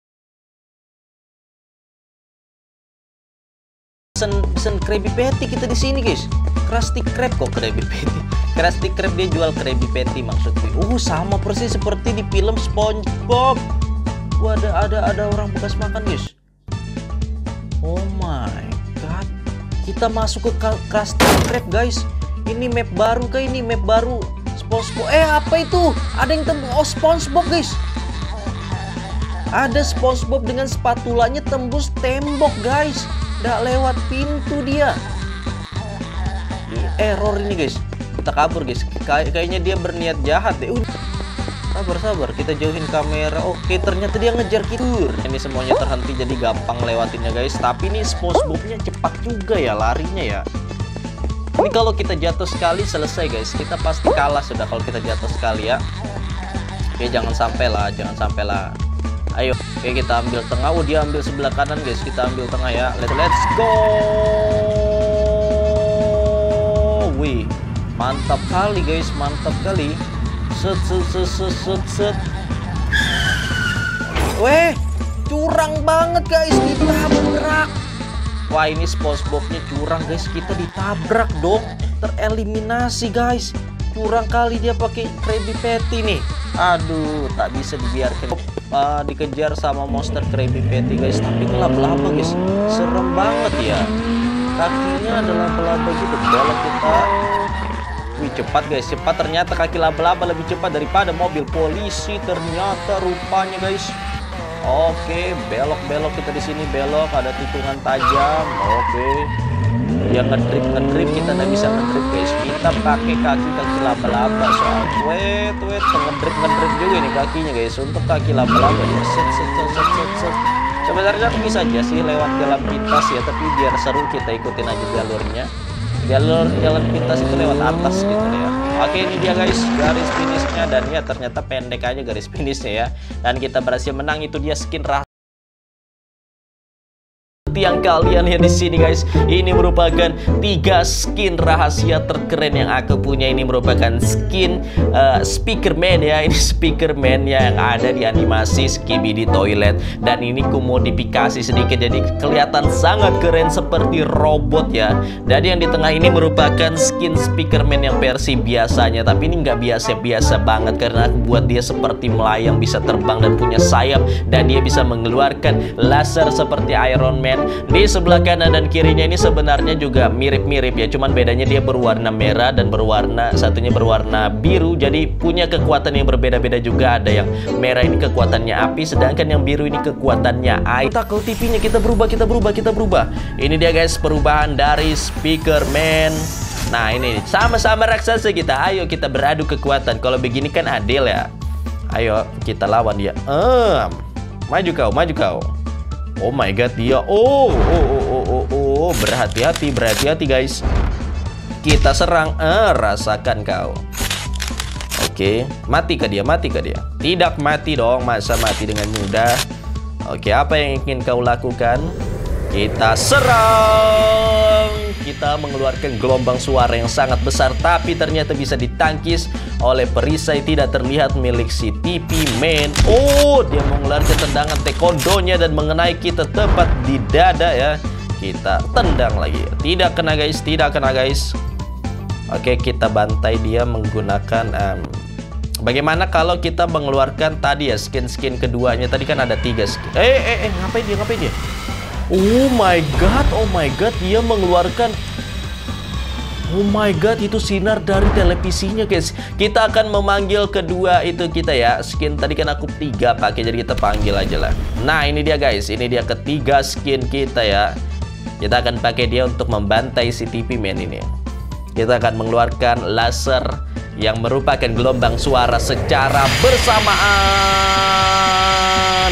Pesen, pesen Krabby Patty kita di sini guys. Krusty Krab kok Krabby Patty. Krusty Krab dia jual Krabby Patty maksudnya. Uh, sama persis seperti di film SpongeBob. Wah, ada ada ada orang bekas makan guys. Oh my god. Kita masuk ke Krusty Krab guys. Ini map baru kah ini? Map baru SpongeBob. Eh, apa itu? Ada yang tembus. Oh, SpongeBob guys. Ada SpongeBob dengan spatulanya tembus tembok guys. Nggak lewat pintu dia. Ini error ini guys. Kita kabur guys. Kay kayaknya dia berniat jahat deh. Uh. Sabar sabar, kita jauhin kamera. Oke, ternyata dia ngejar kita. Ini semuanya terhenti jadi gampang lewatinnya guys. Tapi ini SpongeBobnya cepat juga ya larinya ya. Ini kalau kita jatuh sekali selesai guys. Kita pasti kalah sudah kalau kita jatuh sekali ya. Oke, jangan sampai lah, jangan sampai lah. Ayo, oke kita ambil tengah. Oh, dia ambil sebelah kanan guys. Kita ambil tengah ya. Let's, let's go. Wih, mantap kali guys, mantap kali. Set set set set set set. Weh, curang banget guys, ditabrak. Wah, ini SpongeBobnya curang guys. Kita ditabrak dong, tereliminasi guys. Curang kali dia pakai Krabby Patty nih. Aduh, tak bisa dibiarkan. Uh, dikejar sama monster Krabby Patty guys. Tapi ini laba-laba guys, serem banget ya. Kakinya ada laba-laba gitu. Belok kita. Wih, cepat guys, cepat. Ternyata kaki laba-laba lebih cepat daripada mobil polisi. Ternyata rupanya guys. Oke, belok-belok kita di sini belok. Ada tikungan tajam. Oke. Yang ngedrip ngedrip kita nggak bisa ngedrip guys. Kita pakai kaki kaki laba-laba soal wait wait so ngedrip ngedrip juga ini kakinya guys. Untuk kaki laba-laba ya set set set set set, set. Sebenarnya bisa aja sih lewat jalan pintas ya, tapi biar seru kita ikutin aja jalurnya. Jalur jalan pintas itu lewat atas gitu ya. Oke, ini dia guys garis finishnya, dan ya ternyata pendek aja garis finishnya ya. Dan kita berhasil menang. Itu dia skin rahasia yang kalian lihat di sini guys. Ini merupakan tiga skin rahasia terkeren yang aku punya. Ini merupakan skin uh, Speakerman ya. Ini Speakerman yang ada di animasi Skibidi Toilet, dan ini ku modifikasi sedikit jadi kelihatan sangat keren seperti robot ya. Dan yang di tengah ini merupakan skin Speakerman yang versi biasanya, tapi ini nggak biasa-biasa banget karena aku buat dia seperti melayang, bisa terbang dan punya sayap, dan dia bisa mengeluarkan laser seperti Iron Man. Di sebelah kanan dan kirinya ini sebenarnya juga mirip-mirip ya, cuman bedanya dia berwarna merah dan berwarna satunya berwarna biru, jadi punya kekuatan yang berbeda-beda juga. Ada yang merah ini kekuatannya api, sedangkan yang biru ini kekuatannya air. Tackle T V-nya kita berubah, kita berubah, kita berubah. Ini dia guys perubahan dari Speakerman. Nah ini sama-sama raksasa kita. Ayo kita beradu kekuatan. Kalau begini kan adil ya. Ayo kita lawan dia. Um, maju kau, maju kau. Oh my god dia. Oh, oh, oh, oh, oh, oh. Berhati-hati, berhati-hati guys. Kita serang. Eh, rasakan kau. Oke, mati ke dia, mati ke dia. Tidak mati dong, masa mati dengan mudah. Oke, apa yang ingin kau lakukan? Kita serang. Kita mengeluarkan gelombang suara yang sangat besar, tapi ternyata bisa ditangkis oleh perisai tidak terlihat milik si T P Man. Oh, dia mengeluarkan tendangan taekwondonya dan mengenai kita tepat di dada ya. Kita tendang lagi. Tidak kena guys, tidak kena guys. Oke, kita bantai dia menggunakan um, bagaimana kalau kita mengeluarkan tadi ya skin-skin keduanya. Tadi kan ada tiga skin. Eh, eh, eh, ngapain dia, ngapain dia? Oh my god, oh my god, dia mengeluarkan. Oh my god, itu sinar dari televisinya guys. Kita akan memanggil kedua itu kita ya. Skin tadi kan aku tiga pakai, jadi kita panggil aja lah. Nah ini dia guys, ini dia ketiga skin kita ya. Kita akan pakai dia untuk membantai si T P Man ini. Kita akan mengeluarkan laser yang merupakan gelombang suara secara bersamaan.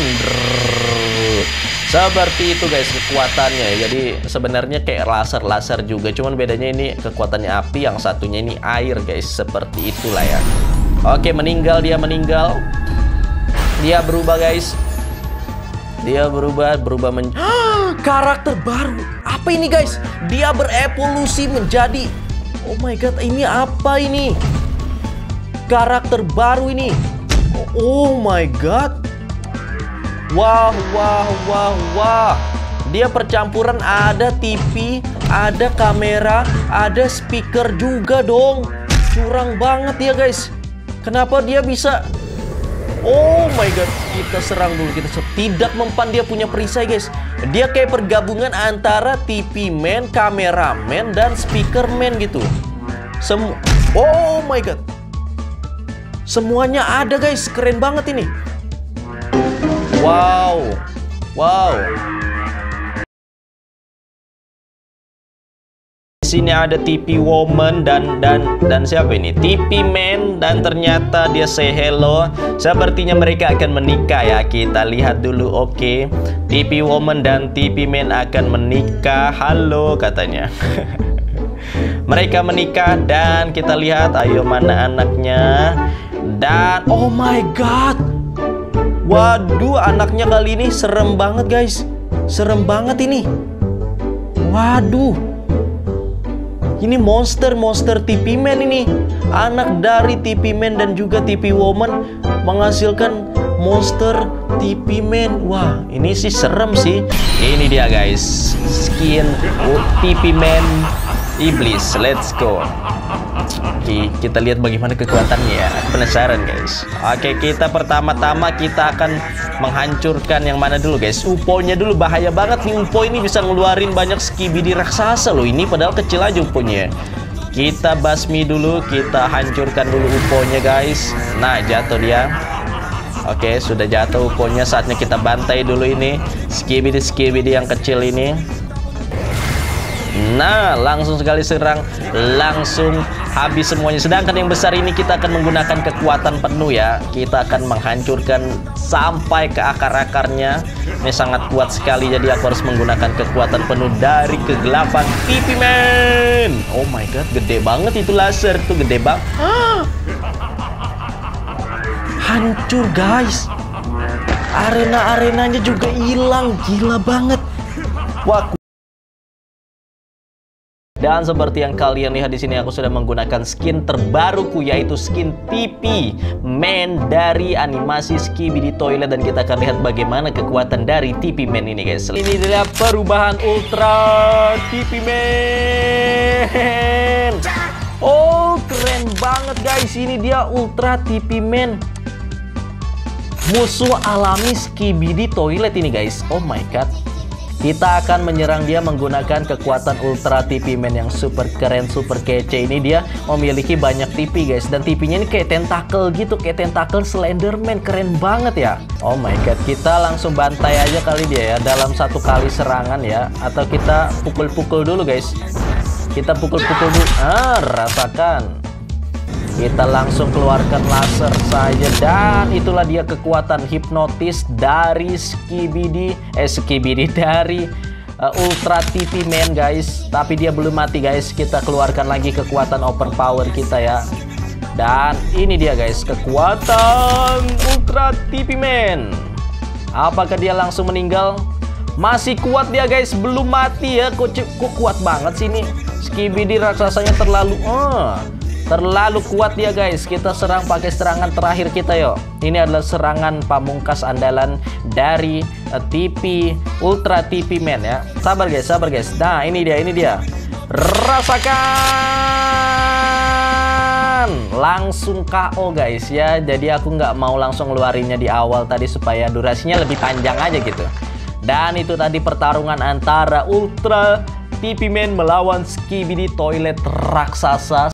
Seperti itu guys kekuatannya. Jadi sebenarnya kayak laser-laser juga, cuman bedanya ini kekuatannya api, yang satunya ini air guys. Seperti itulah ya. Oke, meninggal, dia meninggal. Dia berubah guys. Dia berubah, berubah men karakter baru. Apa ini guys? Dia berevolusi menjadi, oh my god, ini apa ini? Karakter baru ini. Oh my god. Wah, wah, wah, wah. Dia percampuran, ada T V, ada kamera, ada speaker juga dong. Curang banget ya guys. Kenapa dia bisa? Oh my god. Kita serang dulu, kita serang. Tidak mempan, dia punya perisai guys. Dia kayak pergabungan antara T V Man, kameraman, dan speakerman gitu. Sem Oh my god. Semuanya ada guys. Keren banget ini. Wow, wow. Di sini ada T P Woman dan dan dan siapa ini? T P Man, dan ternyata dia say hello. Sepertinya mereka akan menikah ya. Kita lihat dulu. Oke, T P Woman dan T P Man akan menikah. Halo katanya. Mereka menikah dan kita lihat. Ayo mana anaknya? Dan oh my god. Waduh, anaknya kali ini serem banget guys. Serem banget ini. Waduh. Ini monster-monster T P Man ini. Anak dari T P Man dan juga T P Woman menghasilkan monster T P Man. Wah, ini sih serem sih. Ini dia guys, skin T P Man Iblis. Let's go. Oke, kita lihat bagaimana kekuatannya ya. Penasaran guys. Oke, kita pertama-tama kita akan menghancurkan yang mana dulu guys? Uponya dulu. Bahaya banget nih Upo ini, bisa ngeluarin banyak skibidi raksasa loh. Ini padahal kecil aja Uponya. Kita basmi dulu, kita hancurkan dulu Uponya guys. Nah, jatuh dia. Oke, sudah jatuh Uponya. Saatnya kita bantai dulu ini skibidi-skibidi yang kecil ini. Nah, langsung sekali serang, langsung habis semuanya. Sedangkan yang besar ini kita akan menggunakan kekuatan penuh ya. Kita akan menghancurkan sampai ke akar-akarnya. Ini sangat kuat sekali, jadi aku harus menggunakan kekuatan penuh dari kegelapan T P Man. Oh my god, gede banget itu laser tuh, gede banget. Hancur guys. Arena-arenanya juga hilang, gila banget. Wah. Dan seperti yang kalian lihat di sini, aku sudah menggunakan skin terbaruku, yaitu skin T P Man dari animasi Skibidi Toilet, dan kita akan lihat bagaimana kekuatan dari T P Man ini guys. Ini adalah perubahan Ultra T P Man. Oh, keren banget guys. Ini dia Ultra T P Man, musuh alami Skibidi Toilet ini guys. Oh my god. Kita akan menyerang dia menggunakan kekuatan Ultra T P Man yang super keren, super kece. Ini dia memiliki banyak T P guys. Dan T P-nya ini kayak tentakel gitu, kayak tentakel Slenderman. Keren banget ya. Oh my god, kita langsung bantai aja kali dia ya, dalam satu kali serangan ya. Atau kita pukul-pukul dulu guys. Kita pukul-pukul dulu. Ah, rasakan. Kita langsung keluarkan laser saja, dan itulah dia kekuatan hipnotis dari Skibidi eh Skibidi dari uh, Ultra T P Man guys. Tapi dia belum mati guys. Kita keluarkan lagi kekuatan overpower kita ya. Dan ini dia guys, kekuatan Ultra T P Man. Apakah dia langsung meninggal? Masih kuat dia guys, belum mati ya. Kok, kok kuat banget sih ini Skibidi raksasanya, terlalu uh, Terlalu kuat dia guys. Kita serang pakai serangan terakhir kita yuk. Ini adalah serangan pamungkas andalan dari uh, T P Ultra T P Man ya. Sabar guys, sabar guys. Nah ini dia, ini dia. Rasakan. Langsung K O guys ya. Jadi aku nggak mau langsung ngeluarinnya di awal tadi supaya durasinya lebih panjang aja gitu. Dan itu tadi pertarungan antara Ultra T P Man melawan Skibidi Toilet raksasa.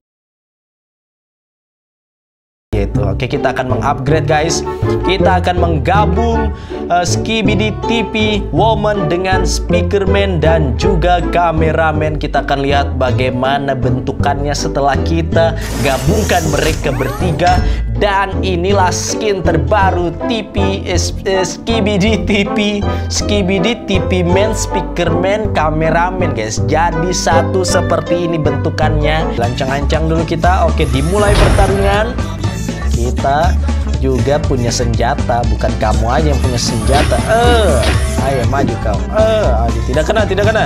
Gitu. Oke, kita akan mengupgrade guys. Kita akan menggabung uh, Skibidi T P Woman dengan Speakerman dan juga Kameraman. Kita akan lihat bagaimana bentukannya setelah kita gabungkan mereka bertiga. Dan inilah skin terbaru T P uh, Skibidi T P Skibidi T P Man, Speakerman, Kameraman guys. Jadi satu seperti ini bentukannya. Lancang-lancang dulu kita. Oke, dimulai pertarungan. Kita juga punya senjata, bukan kamu aja yang punya senjata. Eh, ayo maju kau. Eh, ayo. Tidak kena, tidak kena.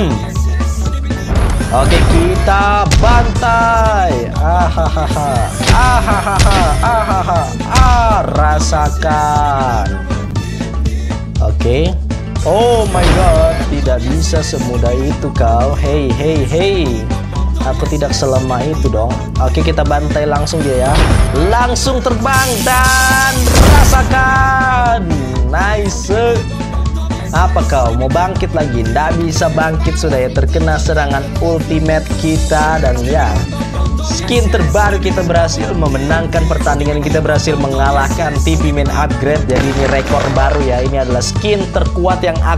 Oke, kita bantai. Ahahaha, ahahaha, ahahaha, ah, rasakan. Oke. Oh my god, tidak bisa semudah itu kau. Hey, hey, hey. Aku tidak selemah itu dong. Oke, kita bantai langsung dia ya. Langsung terbang dan rasakan. Nice. Apa kau mau bangkit lagi? Nggak bisa bangkit sudah ya, terkena serangan ultimate kita. Dan ya, skin terbaru kita berhasil memenangkan pertandingan. Kita berhasil mengalahkan T P Man upgrade. Jadi ini rekor baru ya. Ini adalah skin terkuat yang aku.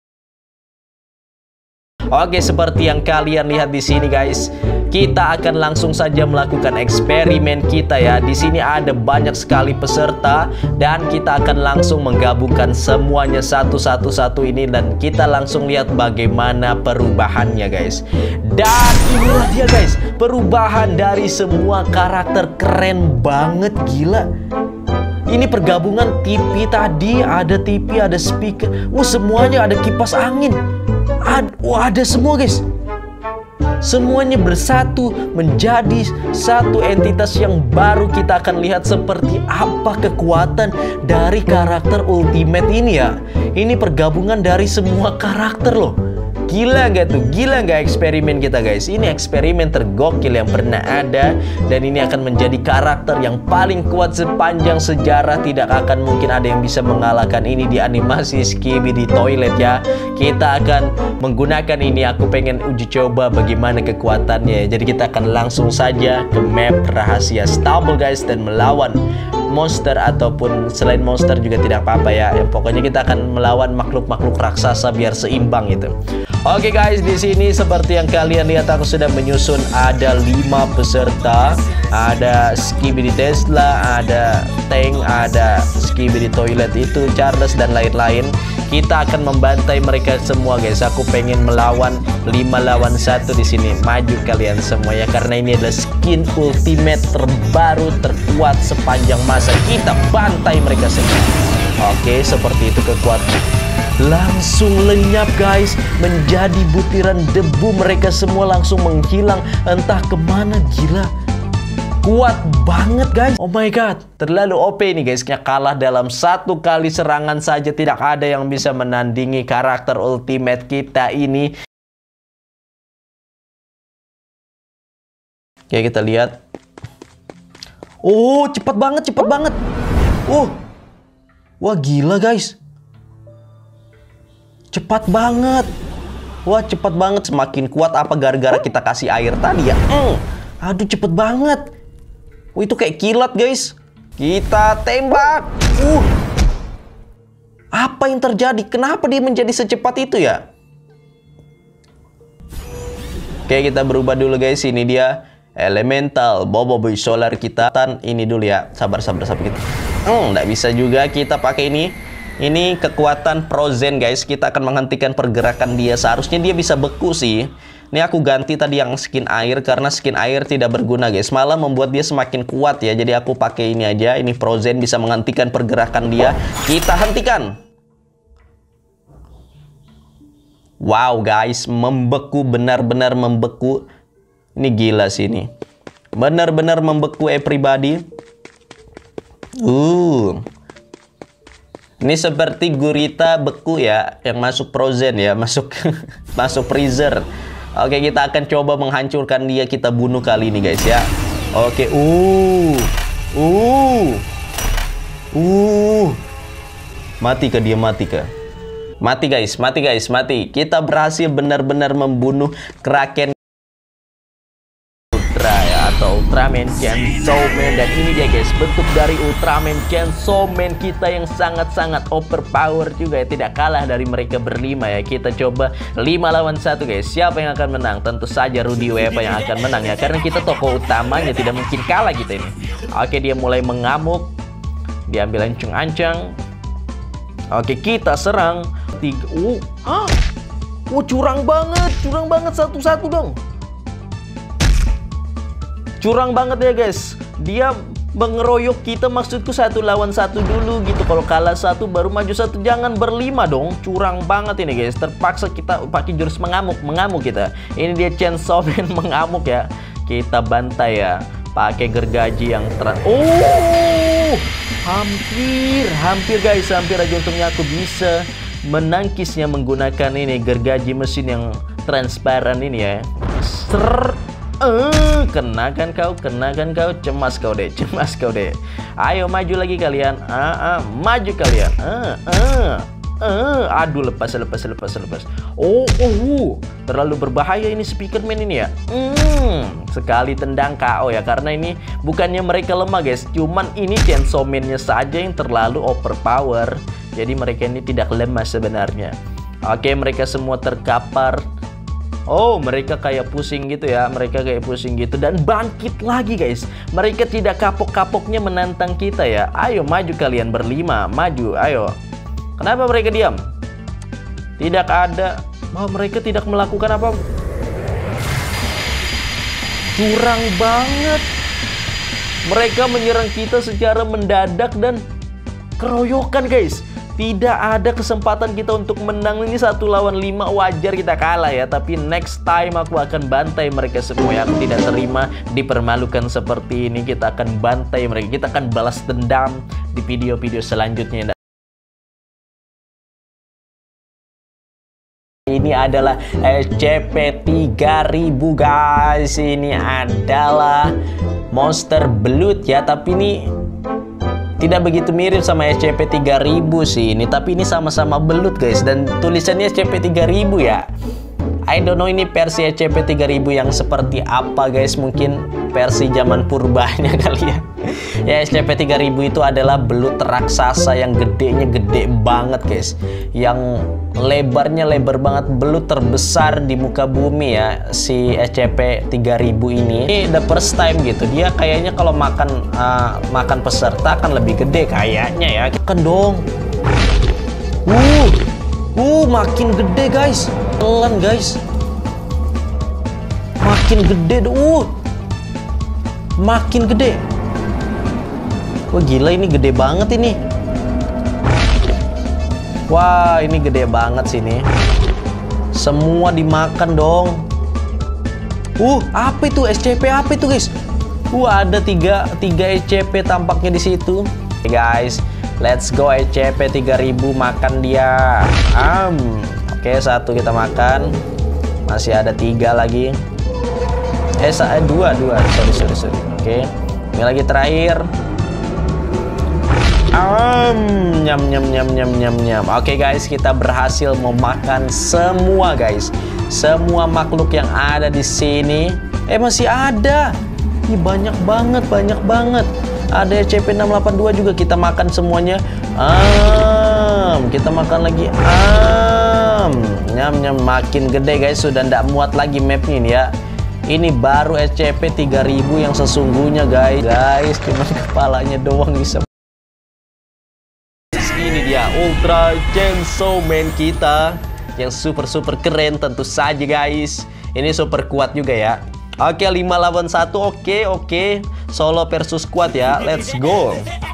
Oke, seperti yang kalian lihat di sini guys, kita akan langsung saja melakukan eksperimen kita ya. Di sini ada banyak sekali peserta dan kita akan langsung menggabungkan semuanya satu-satu satu ini, dan kita langsung lihat bagaimana perubahannya guys. Dan inilah dia guys, perubahan dari semua karakter. Keren banget, gila. Ini pergabungan T P tadi, ada T P, ada speaker. Wah, semuanya ada kipas angin. Ad, wah, ada semua guys. Semuanya bersatu menjadi satu entitas yang baru. Kita akan lihat seperti apa kekuatan dari karakter ultimate ini ya. Ini pergabungan dari semua karakter loh. Gila nggak tuh? Gila nggak eksperimen kita guys? Ini eksperimen tergokil yang pernah ada. Dan ini akan menjadi karakter yang paling kuat sepanjang sejarah. Tidak akan mungkin ada yang bisa mengalahkan ini di animasi Skibidi Toilet ya. Kita akan menggunakan ini. Aku pengen uji coba bagaimana kekuatannya. Jadi kita akan langsung saja ke map rahasia Stumble guys, dan melawan monster, ataupun selain monster juga tidak apa-apa ya. Yang pokoknya kita akan melawan makhluk-makhluk raksasa biar seimbang gitu. Oke guys, di sini seperti yang kalian lihat aku sudah menyusun ada lima peserta. Ada Skibidi Tesla, ada Tank, ada Skibidi Toilet itu, Charles dan lain-lain. Kita akan membantai mereka semua guys. Aku pengen melawan lima lawan satu di sini. Maju kalian semua ya, karena ini adalah skin ultimate terbaru terkuat sepanjang masa. Kita bantai mereka semua. Oke, seperti itu kekuatan. Langsung lenyap guys, menjadi butiran debu. Mereka semua langsung menghilang entah kemana. Gila, kuat banget guys. Oh my god, terlalu O P ini guys. Kalah dalam satu kali serangan saja. Tidak ada yang bisa menandingi karakter ultimate kita ini. Oke, kita lihat. Oh, cepat banget, cepat banget. Oh, wah gila guys, cepat banget. Wah cepat banget. Semakin kuat apa gara-gara kita kasih air tadi ya? Mm. Aduh cepet banget. Wah itu kayak kilat guys. Kita tembak. Uh. Apa yang terjadi? Kenapa dia menjadi secepat itu ya? Oke, kita berubah dulu guys. Ini dia elemental Boboiboy solar kita. Tan ini dulu ya. Sabar sabar sabar kita. Hmm, nggak bisa juga kita pakai ini. Ini kekuatan Frozen guys. Kita akan menghentikan pergerakan dia. Seharusnya dia bisa beku sih. Ini aku ganti tadi yang skin air, karena skin air tidak berguna guys, malah membuat dia semakin kuat ya. Jadi aku pakai ini aja. Ini Frozen bisa menghentikan pergerakan dia. Kita hentikan. Wow guys, membeku, benar-benar membeku. Ini gila sih ini. Benar-benar membeku everybody. Uh. Ini seperti gurita beku ya, yang masuk Frozen ya, masuk masuk freezer. Oke, kita akan coba menghancurkan dia. Kita bunuh kali ini guys ya. Oke, uh, uh, uh, mati ke dia, mati ke, mati guys, mati guys, mati. Kita berhasil benar-benar membunuh Kraken atau Ultraman Chainsaw Man. Dan ini dia guys, bentuk dari Ultraman Chainsaw Man kita yang sangat-sangat overpower juga ya. Tidak kalah dari mereka berlima ya. Kita coba lima lawan satu guys. Siapa yang akan menang? Tentu saja Rudy Wepa yang akan menang ya, karena kita tokoh utamanya, tidak mungkin kalah kita ini. Oke, dia mulai mengamuk. Dia ambil ancang-ancang. Oke, kita serang. Tiga. Uh, ah. Uh, curang banget, curang banget. Satu-satu dong. Curang banget ya guys. Dia mengeroyok kita, maksudku satu lawan satu dulu gitu. Kalau kalah satu baru maju satu, jangan berlima dong. Curang banget ini guys. Terpaksa kita pakai jurus mengamuk. Mengamuk kita. Ini dia Chainsaw Man mengamuk ya. Kita bantai ya, pakai gergaji yang terang. Oh, hampir, hampir guys. Hampir aja, untungnya aku bisa menangkisnya menggunakan ini gergaji mesin yang transparan ini ya. Ser Eh, kenakan kau, kenakan kau, cemas kau deh, cemas kau deh. Ayo maju lagi kalian, ah, ah, maju kalian. Ah, ah, ah. Aduh, lepas, lepas, lepas, lepas. Oh, oh, terlalu berbahaya ini Speakerman ini ya. Hmm, sekali tendang K O ya, karena ini bukannya mereka lemah guys, cuman ini Chainsaw Man-nya saja yang terlalu overpower. Jadi mereka ini tidak lemah sebenarnya. Oke, mereka semua terkapar. Oh, mereka kayak pusing gitu ya. Mereka kayak pusing gitu. Dan bangkit lagi guys. Mereka tidak kapok-kapoknya menantang kita ya. Ayo maju kalian berlima. Maju, ayo. Kenapa mereka diam? Tidak ada. Oh, mereka tidak melakukan apa. Curang banget. Mereka menyerang kita secara mendadak dan keroyokan guys. Tidak ada kesempatan kita untuk menang. Ini satu lawan lima, wajar kita kalah ya. Tapi next time aku akan bantai mereka semua ya. Aku tidak terima dipermalukan seperti ini. Kita akan bantai mereka. Kita akan balas dendam di video-video selanjutnya. Ini adalah S C P tiga ribu guys. Ini adalah monster belut ya. Tapi ini tidak begitu mirip sama S C P tiga ribu sih ini, tapi ini sama-sama belut guys, dan tulisannya S C P tiga ribu ya. I don't know ini versi S C P tiga ribu yang seperti apa guys. Mungkin versi zaman purbanya kali ya. Ya S C P tiga ribu itu adalah belut raksasa yang gedenya gede banget guys. Yang lebarnya lebar banget, belut terbesar di muka bumi ya, si S C P tiga ribu ini. Ini the first time gitu. Dia kayaknya kalau makan uh, makan peserta akan lebih gede kayaknya ya. Kan dong. Uh, uh makin gede guys. Pelan guys. Makin gede uh. Makin gede. Wah gila ini gede banget ini. Wah ini gede banget sih ini. Semua dimakan dong. Uh apa itu S C P apa itu guys? Uh ada tiga tiga S C P tampaknya di situ. Hey guys, let's go S C P tiga ribu makan dia. Um, Oke satu kita makan. Masih ada tiga lagi. Eh dua dua sorry sorry sorry. Oke ini lagi terakhir. Um, nyam nyam nyam nyam nyam nyam. Oke guys, kita berhasil memakan semua guys. Semua makhluk yang ada di sini. Eh masih ada. Ini banyak banget, banyak banget. Ada S C P enam delapan dua juga kita makan semuanya. Um, kita makan lagi. Um, nyam nyam makin gede guys, sudah ndak muat lagi mapnya ini ya. Ini baru S C P tiga ribu yang sesungguhnya guys. Guys, cuma kepalanya doang bisa. Ini dia Ultra Chainsaw Man kita yang super super keren tentu saja guys. Ini super kuat juga ya. Oke lima lawan satu. Oke oke solo versus squad ya. Let's go.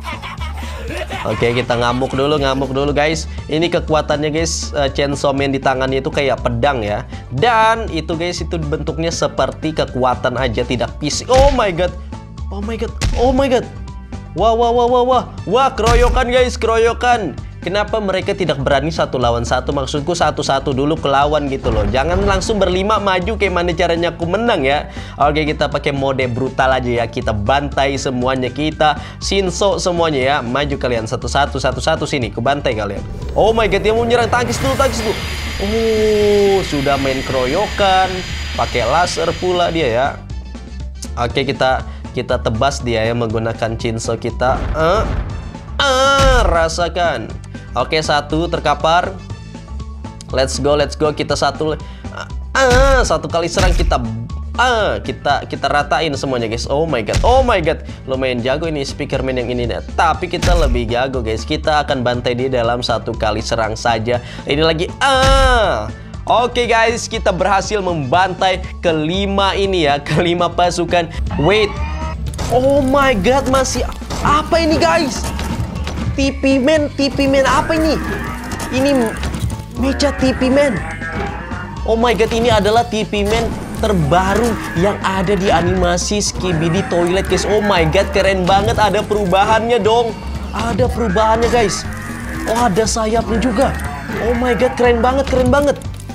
Oke kita ngamuk dulu ngamuk dulu guys. Ini kekuatannya guys, uh, Chainsaw Man di tangannya itu kayak pedang ya. Dan itu guys itu bentuknya seperti kekuatan aja, tidak fisik. Oh my god. Oh my god. Oh my god. Wah, wah, wah, wah, wah, wah, keroyokan guys, keroyokan. Kenapa mereka tidak berani satu lawan satu? Maksudku satu-satu dulu ke lawan gitu loh. Jangan langsung berlima maju kayak mana caranya aku menang ya. Oke, kita pakai mode brutal aja ya. Kita bantai semuanya, kita Shinso semuanya ya. Maju kalian satu-satu, satu-satu sini. Ku bantai kalian. Oh my god, dia mau menyerang, tangkis dulu, tangkis dulu. Oh, sudah main keroyokan. Pakai laser pula dia ya. Oke, kita kita tebas dia ya menggunakan Chainsaw kita. Ah, ah, rasakan. Oke, satu terkapar. Let's go, let's go. Kita satu, ah, satu kali serang kita, ah, kita kita ratain semuanya guys. Oh my god, oh my god. Lumayan jago ini Speakerman yang ini. Tapi kita lebih jago guys. Kita akan bantai dia dalam satu kali serang saja. Ini lagi, ah. Oke guys, kita berhasil membantai kelima ini ya, kelima pasukan. Wait. Oh my god, masih apa ini guys? T P Man, T P Man apa ini? Ini mecha T P Man. Oh my god, ini adalah T P Man terbaru yang ada di animasi Skibidi Toilet guys. Oh my god, keren banget, ada perubahannya dong. Ada perubahannya guys. Oh ada sayapnya juga. Oh my god, keren banget, keren banget.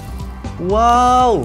Wow.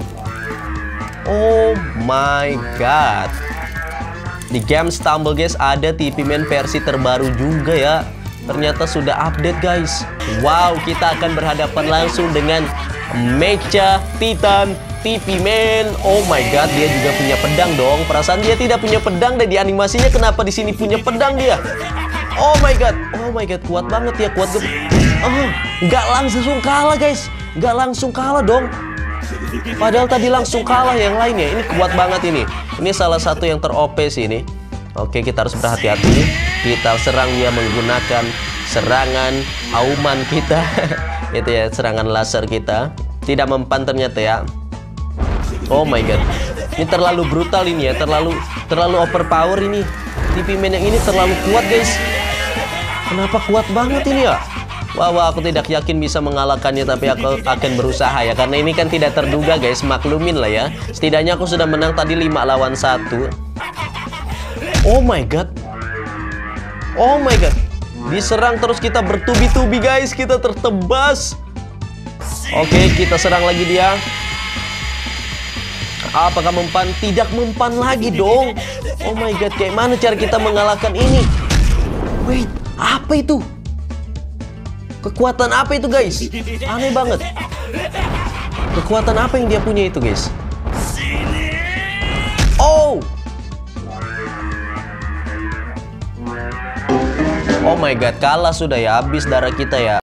Oh my god. Di game Stumble guys ada T P Man versi terbaru juga ya. Ternyata sudah update guys. Wow, kita akan berhadapan langsung dengan Mecha Titan T P Man. Oh my god, dia juga punya pedang dong. Perasaan dia tidak punya pedang dan di animasinya kenapa di sini punya pedang dia? Oh my god. Oh my god, kuat banget ya, kuat banget. Oh, nggak langsung kalah guys. Nggak langsung kalah dong. Padahal tadi langsung kalah yang lainnya. Ini kuat banget ini. Ini salah satu yang ter-O P sih ini. Oke, kita harus berhati-hati. Kita serang dia menggunakan serangan auman kita. Itu ya, serangan laser kita. Tidak mempan ternyata ya. Oh my god. Ini terlalu brutal ini ya, terlalu terlalu overpower ini. T P Man yang ini terlalu kuat guys. Kenapa kuat banget ini ya? Wah, wah, aku tidak yakin bisa mengalahkannya, tapi aku akan berusaha ya. Karena ini kan tidak terduga guys, maklumin lah ya. Setidaknya aku sudah menang tadi lima lawan satu. Oh my god. Oh my god. Diserang terus kita bertubi-tubi guys, kita tertebas. Oke, kita serang lagi dia. Apakah mempan? Tidak mempan lagi dong. Oh my god, kayak mana cara kita mengalahkan ini? Wait, apa itu? Kekuatan apa itu guys? Aneh banget. Kekuatan apa yang dia punya itu, guys? Oh! Oh my god, kalah sudah ya. Habis darah kita ya.